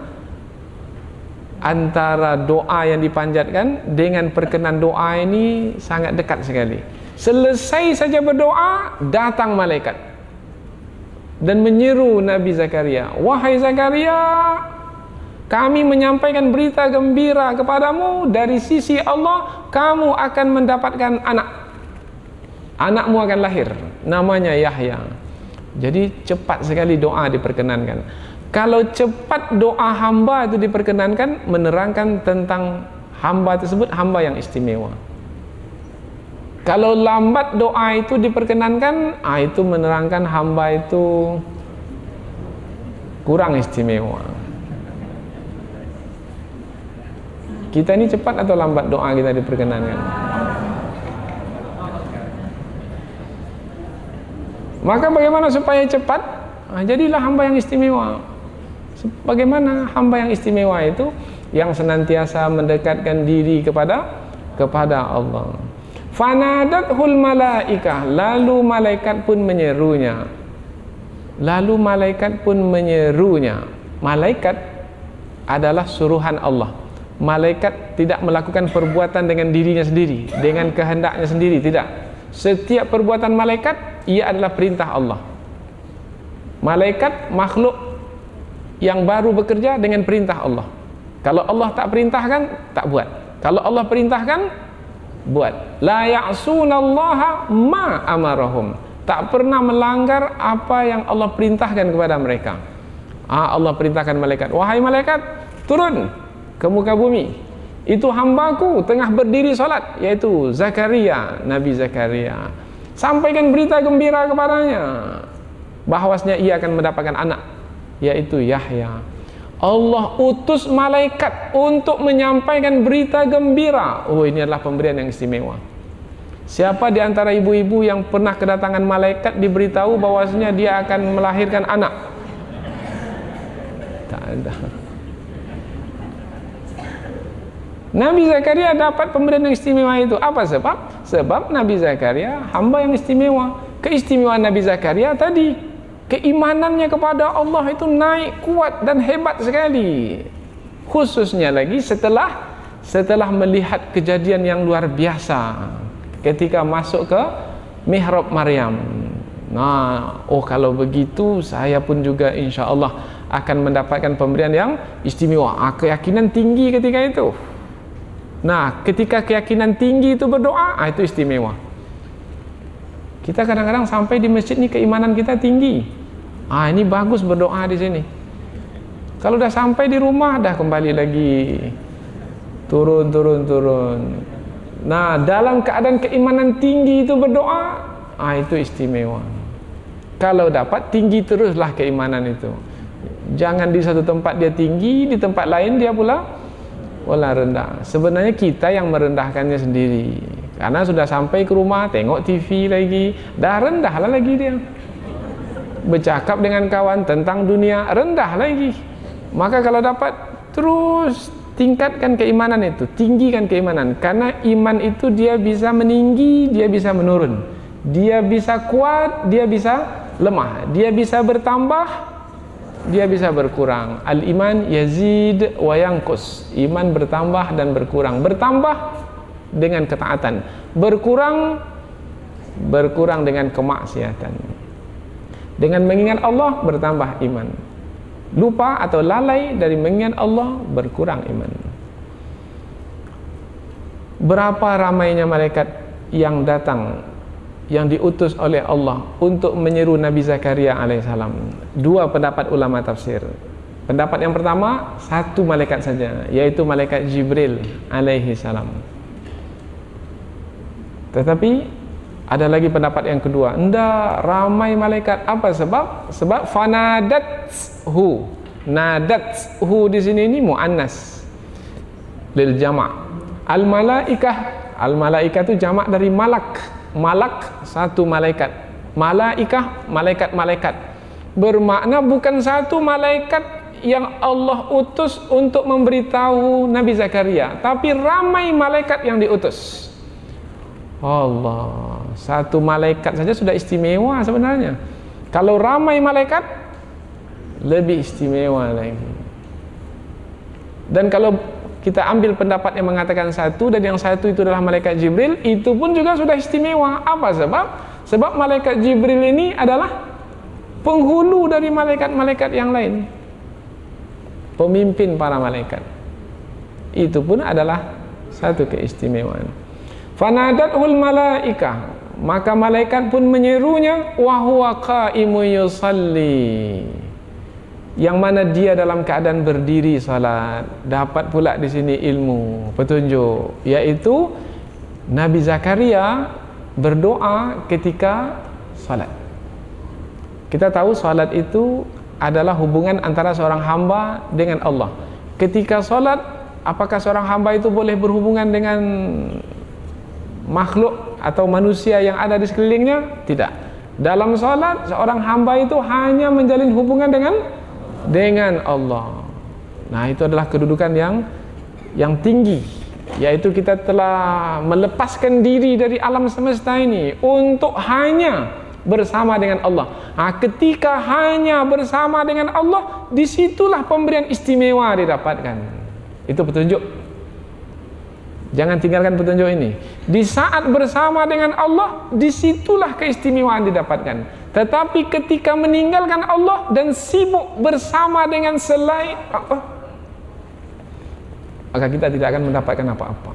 antara doa yang dipanjatkan dengan perkenan doa ini sangat dekat sekali. Selesai saja berdoa, datang malaikat dan menyeru Nabi Zakaria, wahai Zakaria, kami menyampaikan berita gembira kepadamu, dari sisi Allah kamu akan mendapatkan anak. Anakmu akan lahir, namanya Yahya. Jadi cepat sekali doa diperkenankan. Kalau cepat doa hamba itu diperkenankan, menerangkan tentang hamba tersebut hamba yang istimewa. Kalau lambat doa itu diperkenankan, itu menerangkan hamba itu kurang istimewa. Kita ini cepat atau lambat doa kita diperkenankan? Maka bagaimana supaya cepat? Jadilah hamba yang istimewa. Bagaimana hamba yang istimewa itu? Yang senantiasa mendekatkan diri kepada Allah. Fanadathul malaikah, lalu malaikat pun menyerunya. Malaikat adalah suruhan Allah. Malaikat tidak melakukan perbuatan dengan dirinya sendiri, dengan kehendaknya sendiri, tidak. Setiap perbuatan malaikat ia adalah perintah Allah. Malaikat makhluk yang baru bekerja dengan perintah Allah. Kalau Allah tak perintahkan, tak buat. Kalau Allah perintahkan, buat. La ya'sunallaha ma amarahum. Tak pernah melanggar apa yang Allah perintahkan kepada mereka. Allah perintahkan malaikat, wahai malaikat, turun ke muka bumi. Itu hambaku tengah berdiri salat, yaitu Zakaria, Nabi Zakaria. Sampaikan berita gembira kepadanya bahwasanya ia akan mendapatkan anak, yaitu Yahya. Allah utus malaikat untuk menyampaikan berita gembira. Oh, ini adalah pemberian yang istimewa. Siapa di antara ibu-ibu yang pernah kedatangan malaikat diberitahu bahwasanya dia akan melahirkan anak? Tak ada. Nabi Zakaria dapat pemberian yang istimewa itu. Apa sebab? Sebab Nabi Zakaria hamba yang istimewa. Keistimewaan Nabi Zakaria tadi, keimanannya kepada Allah itu naik kuat dan hebat sekali. Khususnya lagi setelah melihat kejadian yang luar biasa ketika masuk ke mihrab Maryam. Nah, kalau begitu saya pun juga insya Allah akan mendapatkan pemberian yang istimewa. Keyakinan tinggi ketika itu. Nah, ketika keyakinan tinggi itu berdoa, itu istimewa. Kita kadang-kadang sampai di masjid ini keimanan kita tinggi. Ini bagus berdoa di sini. Kalau udah sampai di rumah, dah kembali lagi turun. Nah, dalam keadaan keimanan tinggi itu berdoa, itu istimewa. Kalau dapat, tinggi teruslah keimanan itu. Jangan di satu tempat dia tinggi, di tempat lain dia pula rendah. Sebenarnya kita yang merendahkannya sendiri. Karena sudah sampai ke rumah, tengok TV lagi, dah rendahlah lagi dia. Bercakap dengan kawan tentang dunia, rendah lagi. Maka kalau dapat, terus tingkatkan keimanan itu, tinggikan keimanan. Karena iman itu dia bisa meninggi, dia bisa menurun. Dia bisa kuat, dia bisa lemah. Dia bisa bertambah, dia bisa berkurang. Al-iman yazid wa yanqus. Iman bertambah dan berkurang. Bertambah dengan ketaatan, berkurang dengan kemaksiatan. Dengan mengingat Allah bertambah iman. Lupa atau lalai dari mengingat Allah berkurang iman. Berapa ramainya malaikat yang datang, yang diutus oleh Allah untuk menyeru Nabi Zakaria alaihissalam. Dua pendapat ulama tafsir. Pendapat yang pertama, satu malaikat saja, yaitu malaikat Jibril alaihissalam. Tetapi ada lagi pendapat yang kedua, enggak, ramai malaikat. Apa sebab? Sebab fanadathu. Nadathu di sini ini muannas lil jama'. Al malaikah itu jamak dari malak. Malak satu malaikat. Malaikah malaikat-malaikat. Bermakna bukan satu malaikat yang Allah utus untuk memberitahu Nabi Zakaria, tapi ramai malaikat yang diutus. Allah, satu malaikat saja sudah istimewa sebenarnya. Kalau ramai malaikat, lebih istimewa lagi. Dan kalau kita ambil pendapat yang mengatakan satu, dan yang satu itu adalah malaikat Jibril, itu pun juga sudah istimewa. Apa sebab? Sebab malaikat Jibril ini adalah penghulu dari malaikat-malaikat yang lain, pemimpin para malaikat. Itu pun adalah satu keistimewaan. Fanadatul malaikah, maka malaikat pun menyerunya, wa huwa qaimun yusalli, yang mana dia dalam keadaan berdiri salat. Dapat pula di sini ilmu petunjuk, yaitu Nabi Zakaria berdoa ketika salat. Kita tahu salat itu adalah hubungan antara seorang hamba dengan Allah. Ketika salat, apakah seorang hamba itu boleh berhubungan dengan makhluk atau manusia yang ada di sekelilingnya? Tidak. Dalam salat, seorang hamba itu hanya menjalin hubungan dengan dengan Allah. Nah, itu adalah kedudukan yang tinggi, yaitu kita telah melepaskan diri dari alam semesta ini untuk hanya bersama dengan Allah. Ketika hanya bersama dengan Allah, disitulah pemberian istimewa didapatkan. Itu petunjuk. Jangan tinggalkan petunjuk ini. Di saat bersama dengan Allah, disitulah keistimewaan didapatkan. Tetapi ketika meninggalkan Allah dan sibuk bersama dengan selain Allah, maka kita tidak akan mendapatkan apa-apa.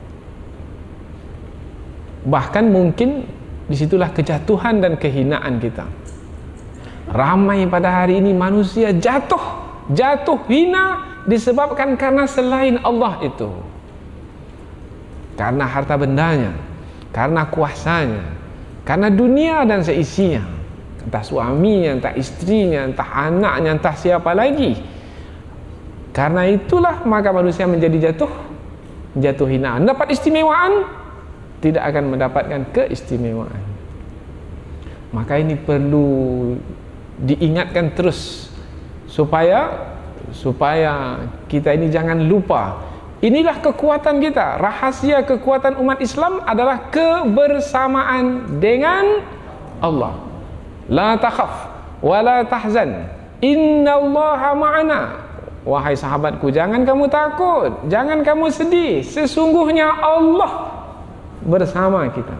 Bahkan mungkin disitulah kejatuhan dan kehinaan kita. Ramai pada hari ini manusia jatuh hina disebabkan karena selain Allah itu. Karena harta bendanya, karena kuasanya, karena dunia dan seisinya, entah suaminya, entah istrinya, entah anaknya, entah siapa lagi. Karena itulah maka manusia menjadi jatuh hinaan. Dapat istimewaan, tidak akan mendapatkan keistimewaan. Maka ini perlu diingatkan terus supaya kita ini jangan lupa. Inilah kekuatan kita. Rahasia kekuatan umat Islam adalah kebersamaan dengan Allah. La takhaf wa la tahzan, innallaha ma'ana. Wahai sahabatku, jangan kamu takut, jangan kamu sedih, sesungguhnya Allah bersama kita.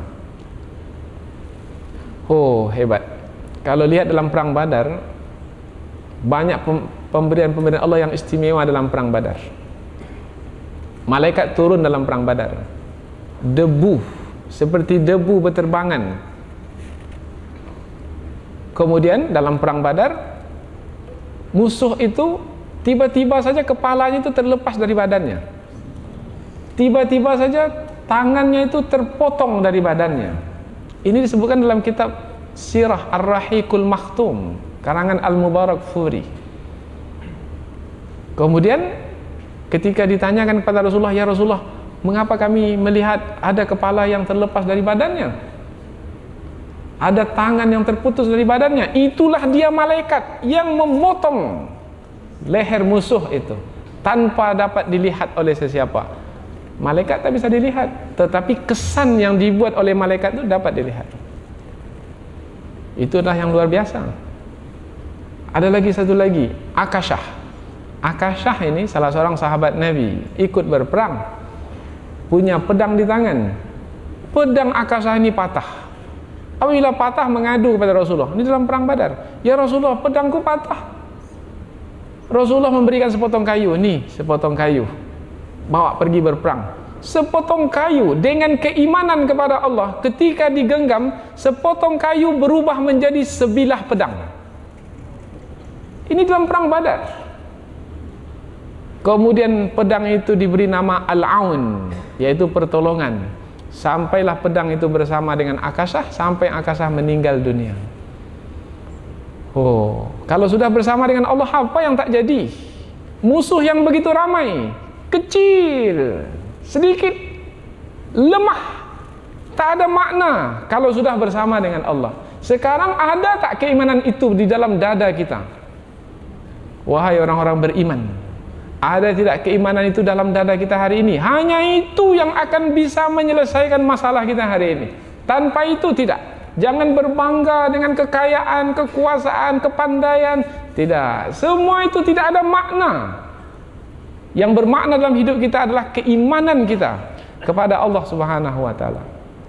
Oh, hebat. Kalau lihat dalam perang Badar, banyak pemberian-pemberian Allah yang istimewa dalam perang Badar. Malaikat turun dalam perang Badar, debu, seperti debu berterbangan. Kemudian dalam perang Badar, musuh itu tiba-tiba saja kepalanya itu terlepas dari badannya, tiba-tiba saja tangannya itu terpotong dari badannya. Ini disebutkan dalam kitab Sirah Ar-Rahiqul Makhtum karangan Al-Mubarakfuri. Kemudian ketika ditanyakan kepada Rasulullah, ya Rasulullah, mengapa kami melihat ada kepala yang terlepas dari badannya, ada tangan yang terputus dari badannya? Itulah dia malaikat yang memotong leher musuh itu tanpa dapat dilihat oleh sesiapa. Malaikat tak bisa dilihat, tetapi kesan yang dibuat oleh malaikat itu dapat dilihat. Itulah yang luar biasa. Ada lagi satu lagi, Akasyah. Akasyah ini salah seorang sahabat Nabi, ikut berperang, punya pedang di tangan. Pedang Akasyah ini patah. Apabila patah, mengadu kepada Rasulullah. Ini dalam perang Badar. Ya Rasulullah, pedangku patah. Rasulullah memberikan sepotong kayu. Nih, sepotong kayu, bawa pergi berperang. Sepotong kayu dengan keimanan kepada Allah, ketika digenggam, sepotong kayu berubah menjadi sebilah pedang. Ini dalam perang Badar. Kemudian pedang itu diberi nama Al-Aun, yaitu pertolongan. Sampailah pedang itu bersama dengan Akasyah, sampai Akasyah meninggal dunia. Oh, kalau sudah bersama dengan Allah, apa yang tak jadi? Musuh yang begitu ramai, kecil, sedikit, lemah, tak ada makna kalau sudah bersama dengan Allah. Sekarang ada tak keimanan itu di dalam dada kita? Wahai orang-orang beriman, ada tidak keimanan itu dalam dada kita hari ini? Hanya itu yang akan bisa menyelesaikan masalah kita hari ini. Tanpa itu tidak. Jangan berbangga dengan kekayaan, kekuasaan, kepandaian. Tidak. Semua itu tidak ada makna. Yang bermakna dalam hidup kita adalah keimanan kita kepada Allah Subhanahu wa taala.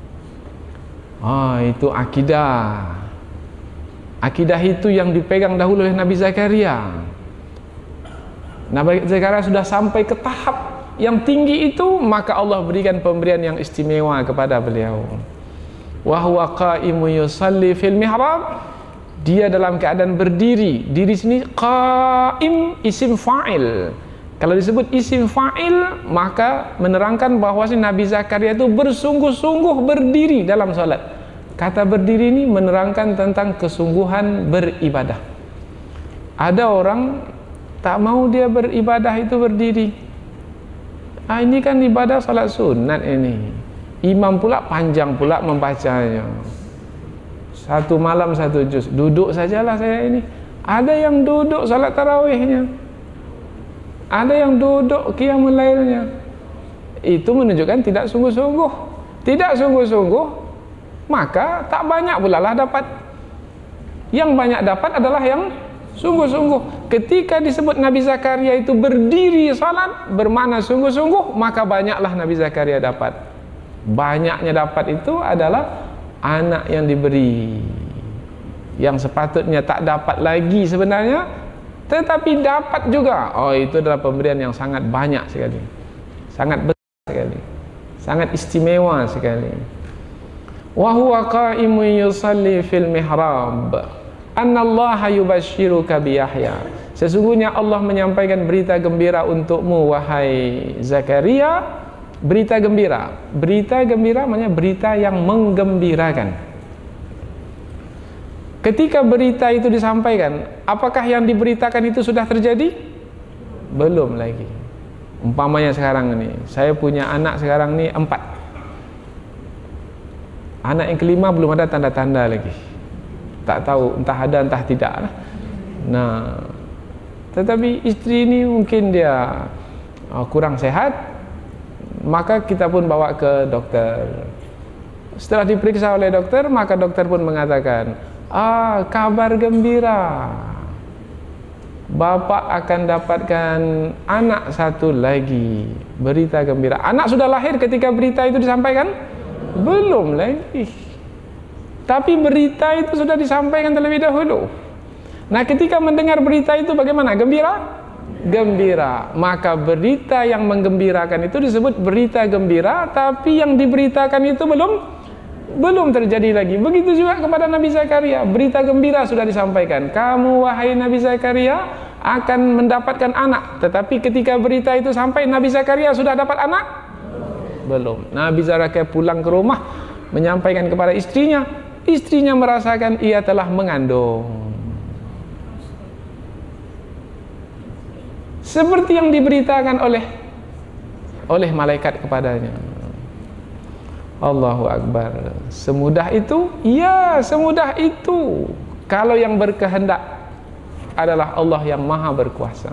Itu akidah. Akidah itu yang dipegang dahulu oleh Nabi Zakaria. Nabi Zakaria sudah sampai ke tahap yang tinggi itu, maka Allah berikan pemberian yang istimewa kepada beliau. Wa huwa qa'imun yusalli fil mihrab. Dia dalam keadaan berdiri. Diri sini qa'im isim fa'il. Kalau disebut isim fa'il, maka menerangkan bahwa Nabi Zakaria itu bersungguh-sungguh berdiri dalam salat. Kata berdiri ini menerangkan tentang kesungguhan beribadah. Ada orang tak mau dia beribadah itu berdiri. Ini kan ibadah salat sunat ini. Imam pula panjang pula membacanya. Satu malam satu juz. Duduk sajalah saya ini. Ada yang duduk salat tarawihnya, ada yang duduk qiyamul lailnya. Itu menunjukkan tidak sungguh-sungguh. Tidak sungguh-sungguh, maka tak banyak pula lah dapat. Yang banyak dapat adalah yang sungguh-sungguh. Ketika disebut Nabi Zakaria itu berdiri salat bermakna sungguh-sungguh, maka banyaklah Nabi Zakaria dapat. Banyaknya dapat itu adalah anak yang diberi, yang sepatutnya tak dapat lagi sebenarnya, tetapi dapat juga. Oh, itu adalah pemberian yang sangat banyak sekali, sangat besar sekali, sangat istimewa sekali. Wa huwa qa'imun yusalli fil mihrab annallaha yubashshiruka bi Yahya. Sesungguhnya Allah menyampaikan berita gembira untukmu wahai Zakaria. Berita gembira. Berita gembira maknanya berita yang menggembirakan. Ketika berita itu disampaikan, apakah yang diberitakan itu sudah terjadi? Belum lagi. Umpamanya sekarang ini, saya punya anak sekarang ini 4. Anak yang kelima belum ada tanda-tanda lagi. Tak tahu, entah ada entah tidak. Nah, tetapi istri ini mungkin dia kurang sehat, maka kita pun bawa ke dokter. Setelah diperiksa oleh dokter, maka dokter pun mengatakan, kabar gembira, Bapak akan dapatkan anak satu lagi. Berita gembira. Anak sudah lahir ketika berita itu disampaikan? Belum lagi. Tapi berita itu sudah disampaikan terlebih dahulu. Nah, ketika mendengar berita itu bagaimana? Gembira? Gembira. Maka berita yang menggembirakan itu disebut berita gembira, tapi yang diberitakan itu belum terjadi lagi. Begitu juga kepada Nabi Zakaria, berita gembira sudah disampaikan. Kamu wahai Nabi Zakaria akan mendapatkan anak. Tetapi ketika berita itu sampai, Nabi Zakaria sudah dapat anak? Belum. Nabi Zakaria pulang ke rumah menyampaikan kepada istrinya. Istrinya merasakan ia telah mengandung. Seperti yang diberitakan oleh malaikat kepadanya. Allahu Akbar. Semudah itu? Ya, semudah itu. Kalau yang berkehendak adalah Allah yang maha berkuasa.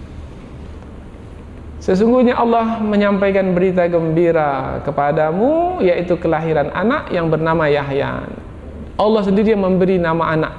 Sesungguhnya Allah menyampaikan berita gembira kepadamu, yaitu kelahiran anak yang bernama Yahya. Allah sendiri yang memberi nama anak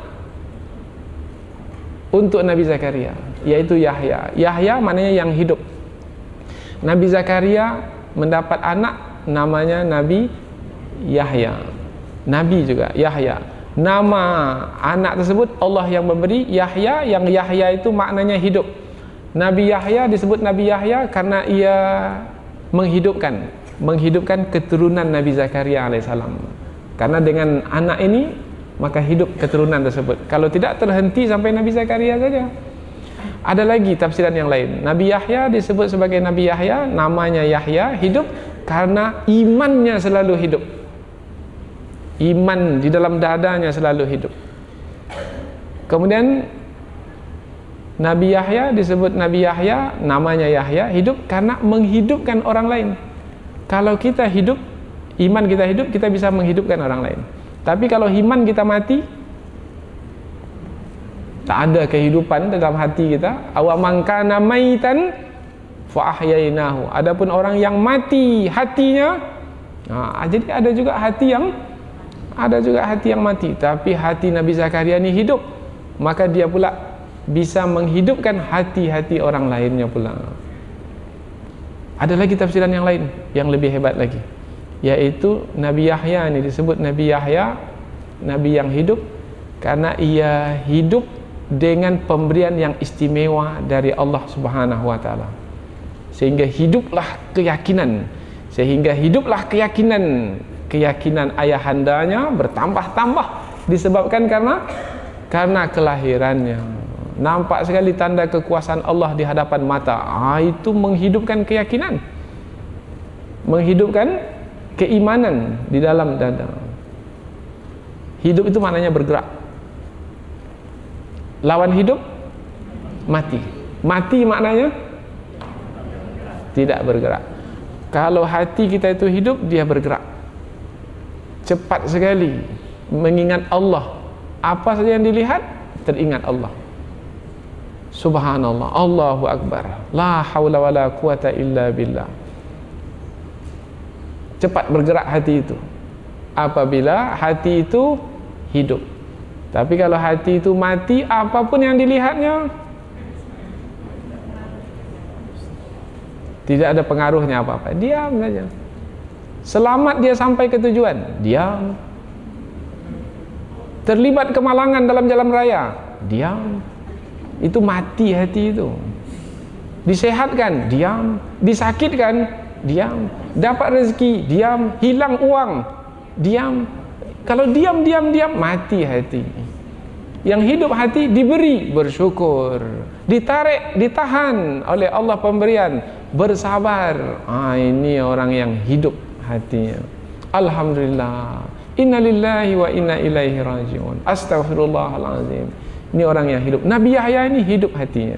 untuk Nabi Zakaria, yaitu Yahya. Yahya maknanya yang hidup. Nabi Zakaria mendapat anak namanya Nabi Yahya. Nabi juga Yahya. Nama anak tersebut Allah yang memberi, Yahya, yang Yahya itu maknanya hidup. Nabi Yahya disebut Nabi Yahya karena ia menghidupkan keturunan Nabi Zakaria alaihissalam. Karena dengan anak ini maka hidup keturunan tersebut. Kalau tidak, terhenti sampai Nabi Zakaria saja. Ada lagi tafsiran yang lain. Nabi Yahya disebut sebagai Nabi Yahya, namanya Yahya, hidup karena imannya selalu hidup. Iman di dalam dadanya selalu hidup. Kemudian Nabi Yahya disebut Nabi Yahya, namanya Yahya, hidup karena menghidupkan orang lain. Kalau kita hidup, iman kita hidup, kita bisa menghidupkan orang lain. Tapi kalau iman kita mati, tak ada kehidupan dalam hati kita. Aw man kana maitan fa ahyainahu. Adapun orang yang mati hatinya, jadi ada juga hati yang mati. Tapi hati Nabi Zakaria ini hidup, maka dia pula bisa menghidupkan hati-hati orang lainnya pula. Ada lagi tafsiran yang lain yang lebih hebat lagi, yaitu Nabi Yahya ini disebut Nabi Yahya, Nabi yang hidup karena ia hidup dengan pemberian yang istimewa dari Allah Subhanahu wa taala. Sehingga hiduplah keyakinan ayahandanya bertambah-tambah disebabkan karena kelahirannya. Nampak sekali tanda kekuasaan Allah di hadapan mata. Itu menghidupkan keyakinan, menghidupkan keimanan di dalam dada. Hidup itu maknanya bergerak. Lawan hidup mati. Mati maknanya tidak bergerak. Kalau hati kita itu hidup, dia bergerak cepat sekali mengingat Allah. Apa saja yang dilihat teringat Allah. Subhanallah, Allahu Akbar, la haula wala quwata illa billah. Cepat bergerak hati itu apabila hati itu hidup. Tapi kalau hati itu mati, apapun yang dilihatnya tidak ada pengaruhnya apa-apa. Diam saja. Selamat dia sampai ke tujuan, diam. Terlibat kemalangan dalam jalan raya, diam. Itu mati hati itu. Disehatkan, diam. Disakitkan, diam. Dapat rezeki, diam. Hilang uang, diam. Kalau diam, mati hati. Yang hidup hati diberi, bersyukur. Ditarik, ditahan oleh Allah pemberian, bersabar. Ini orang yang hidup hatinya. Alhamdulillah. Inna lillahi wa inna ilaihi raji'un. Astaghfirullahalazim. Ini orang yang hidup. Nabi Yahya ini hidup hatinya.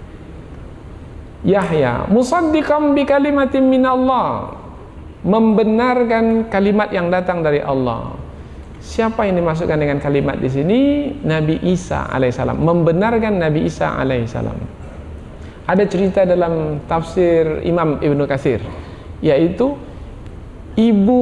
Yahya musaddiqan bi kalimatin minallah, membenarkan kalimat yang datang dari Allah. Siapa yang dimasukkan dengan kalimat di sini? Nabi Isa alaihissalam, membenarkan Nabi Isa alaihissalam. Ada cerita dalam tafsir Imam Ibnu Katsir, yaitu ibu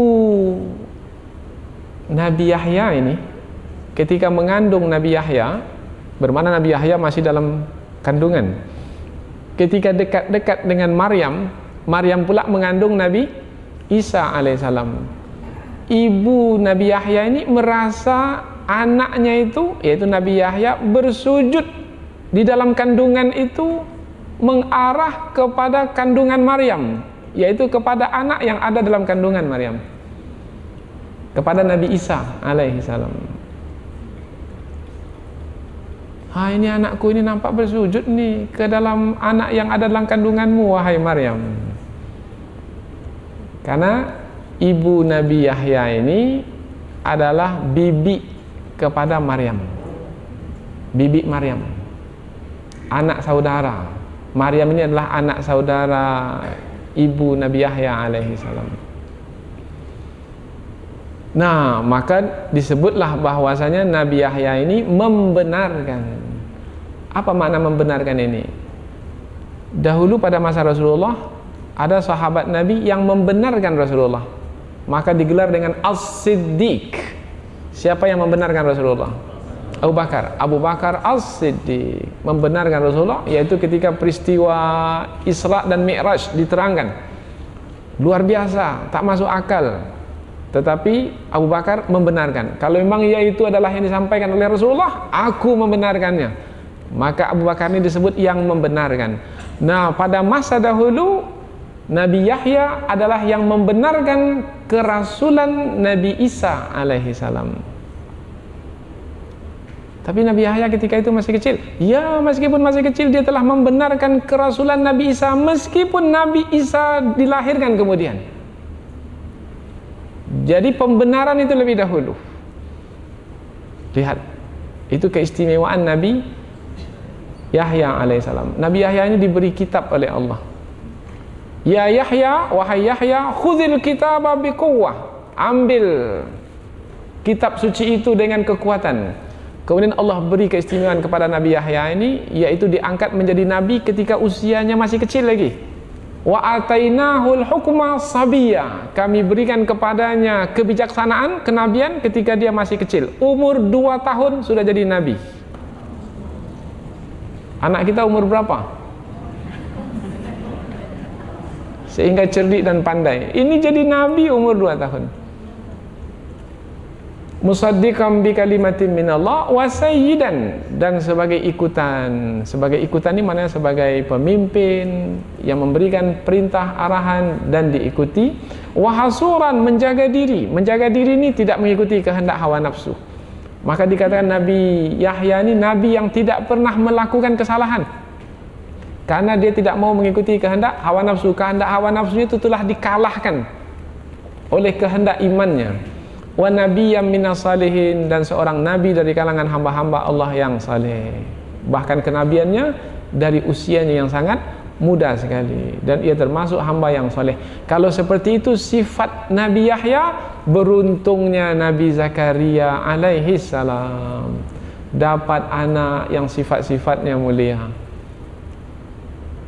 Nabi Yahya ini ketika mengandung Nabi Yahya, bermana Nabi Yahya masih dalam kandungan. Ketika dekat-dekat dengan Maryam, Maryam pula mengandung Nabi Isa alaihissalam. Ibu Nabi Yahya ini merasa anaknya itu, yaitu Nabi Yahya, bersujud di dalam kandungan itu mengarah kepada kandungan Maryam, yaitu kepada anak yang ada dalam kandungan Maryam, kepada Nabi Isa alaihissalam. Ini anakku ini nampak bersujud nih ke dalam anak yang ada dalam kandunganmu, wahai Maryam. Karena ibu Nabi Yahya ini adalah bibi kepada Maryam, bibi Maryam, anak saudara. Maryam ini adalah anak saudara ibu Nabi Yahya alaihi salam. Nah, maka disebutlah bahwasanya Nabi Yahya ini membenarkan. Apa makna membenarkan ini? Dahulu pada masa Rasulullah ada sahabat Nabi yang membenarkan Rasulullah, maka digelar dengan As-Siddiq. Siapa yang membenarkan Rasulullah? Abu Bakar. Abu Bakar As-Siddiq membenarkan Rasulullah, yaitu ketika peristiwa Isra dan Mi'raj diterangkan. Luar biasa, tak masuk akal. Tetapi Abu Bakar membenarkan. Kalau memang ia itu adalah yang disampaikan oleh Rasulullah, aku membenarkannya. Maka Abu Bakar ini disebut yang membenarkan. Nah, pada masa dahulu Nabi Yahya adalah yang membenarkan kerasulan Nabi Isa alaihi salam. Tapi Nabi Yahya ketika itu masih kecil. Ya, meskipun masih kecil dia telah membenarkan kerasulan Nabi Isa, meskipun Nabi Isa dilahirkan kemudian. Jadi pembenaran itu lebih dahulu. Lihat, itu keistimewaan Nabi Yahya alaihissalam. Nabi Yahya ini diberi kitab oleh Allah. Ya Yahya, wahai Yahya, khudhil kitaba biquwwah. Ambil kitab suci itu dengan kekuatan. Kemudian Allah beri keistimewaan kepada Nabi Yahya ini, yaitu diangkat menjadi nabi ketika usianya masih kecil lagi. Wa atainahul hukma sabiyya. Kami berikan kepadanya kebijaksanaan, kenabian ketika dia masih kecil. Umur 2 tahun sudah jadi nabi. Anak kita umur berapa? Sehingga cerdik dan pandai. Ini jadi nabi umur 2 tahun. Musaddiqan bi kalimatin minallah wa sayyidan, dan sebagai ikutan. Sebagai ikutan ini maknanya sebagai pemimpin yang memberikan perintah, arahan dan diikuti. Wa hasuran, menjaga diri. Menjaga diri ini tidak mengikuti kehendak hawa nafsu. Maka dikatakan Nabi Yahya ini nabi yang tidak pernah melakukan kesalahan, karena dia tidak mau mengikuti kehendak hawa nafsu. Kehendak hawa nafsu itu telah dikalahkan oleh kehendak imannya. Wa nabiyyam minas salihin, dan seorang nabi dari kalangan hamba-hamba Allah yang saleh. Bahkan kenabiannya dari usianya yang sangat muda sekali, dan ia termasuk hamba yang saleh. Kalau seperti itu sifat Nabi Yahya, beruntungnya Nabi Zakaria alaihi salam dapat anak yang sifat-sifatnya mulia.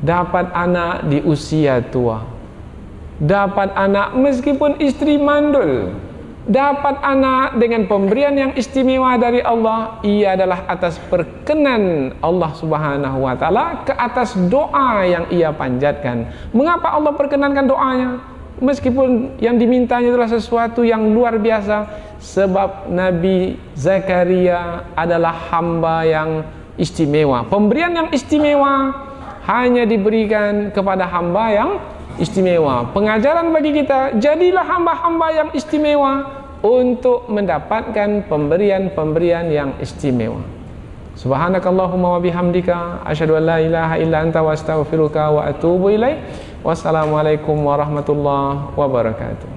dapat anak di usia tua, dapat anak meskipun istri mandul, dapat anak dengan pemberian yang istimewa dari Allah, ia adalah atas perkenan Allah Subhanahu wa taala, ke atas doa yang ia panjatkan. Mengapa Allah perkenankan doanya? Meskipun yang dimintanya adalah sesuatu yang luar biasa, sebab Nabi Zakaria adalah hamba yang istimewa. Pemberian yang istimewa hanya diberikan kepada hamba yang istimewa. Pengajaran bagi kita, jadilah hamba-hamba yang istimewa untuk mendapatkan pemberian-pemberian yang istimewa. Subhanakallahumma wa bihamdika asyhadu an la ilaha illa anta wa astaghfiruka wa atubu ilaik. Wassalamualaikum warahmatullahi wabarakatuh.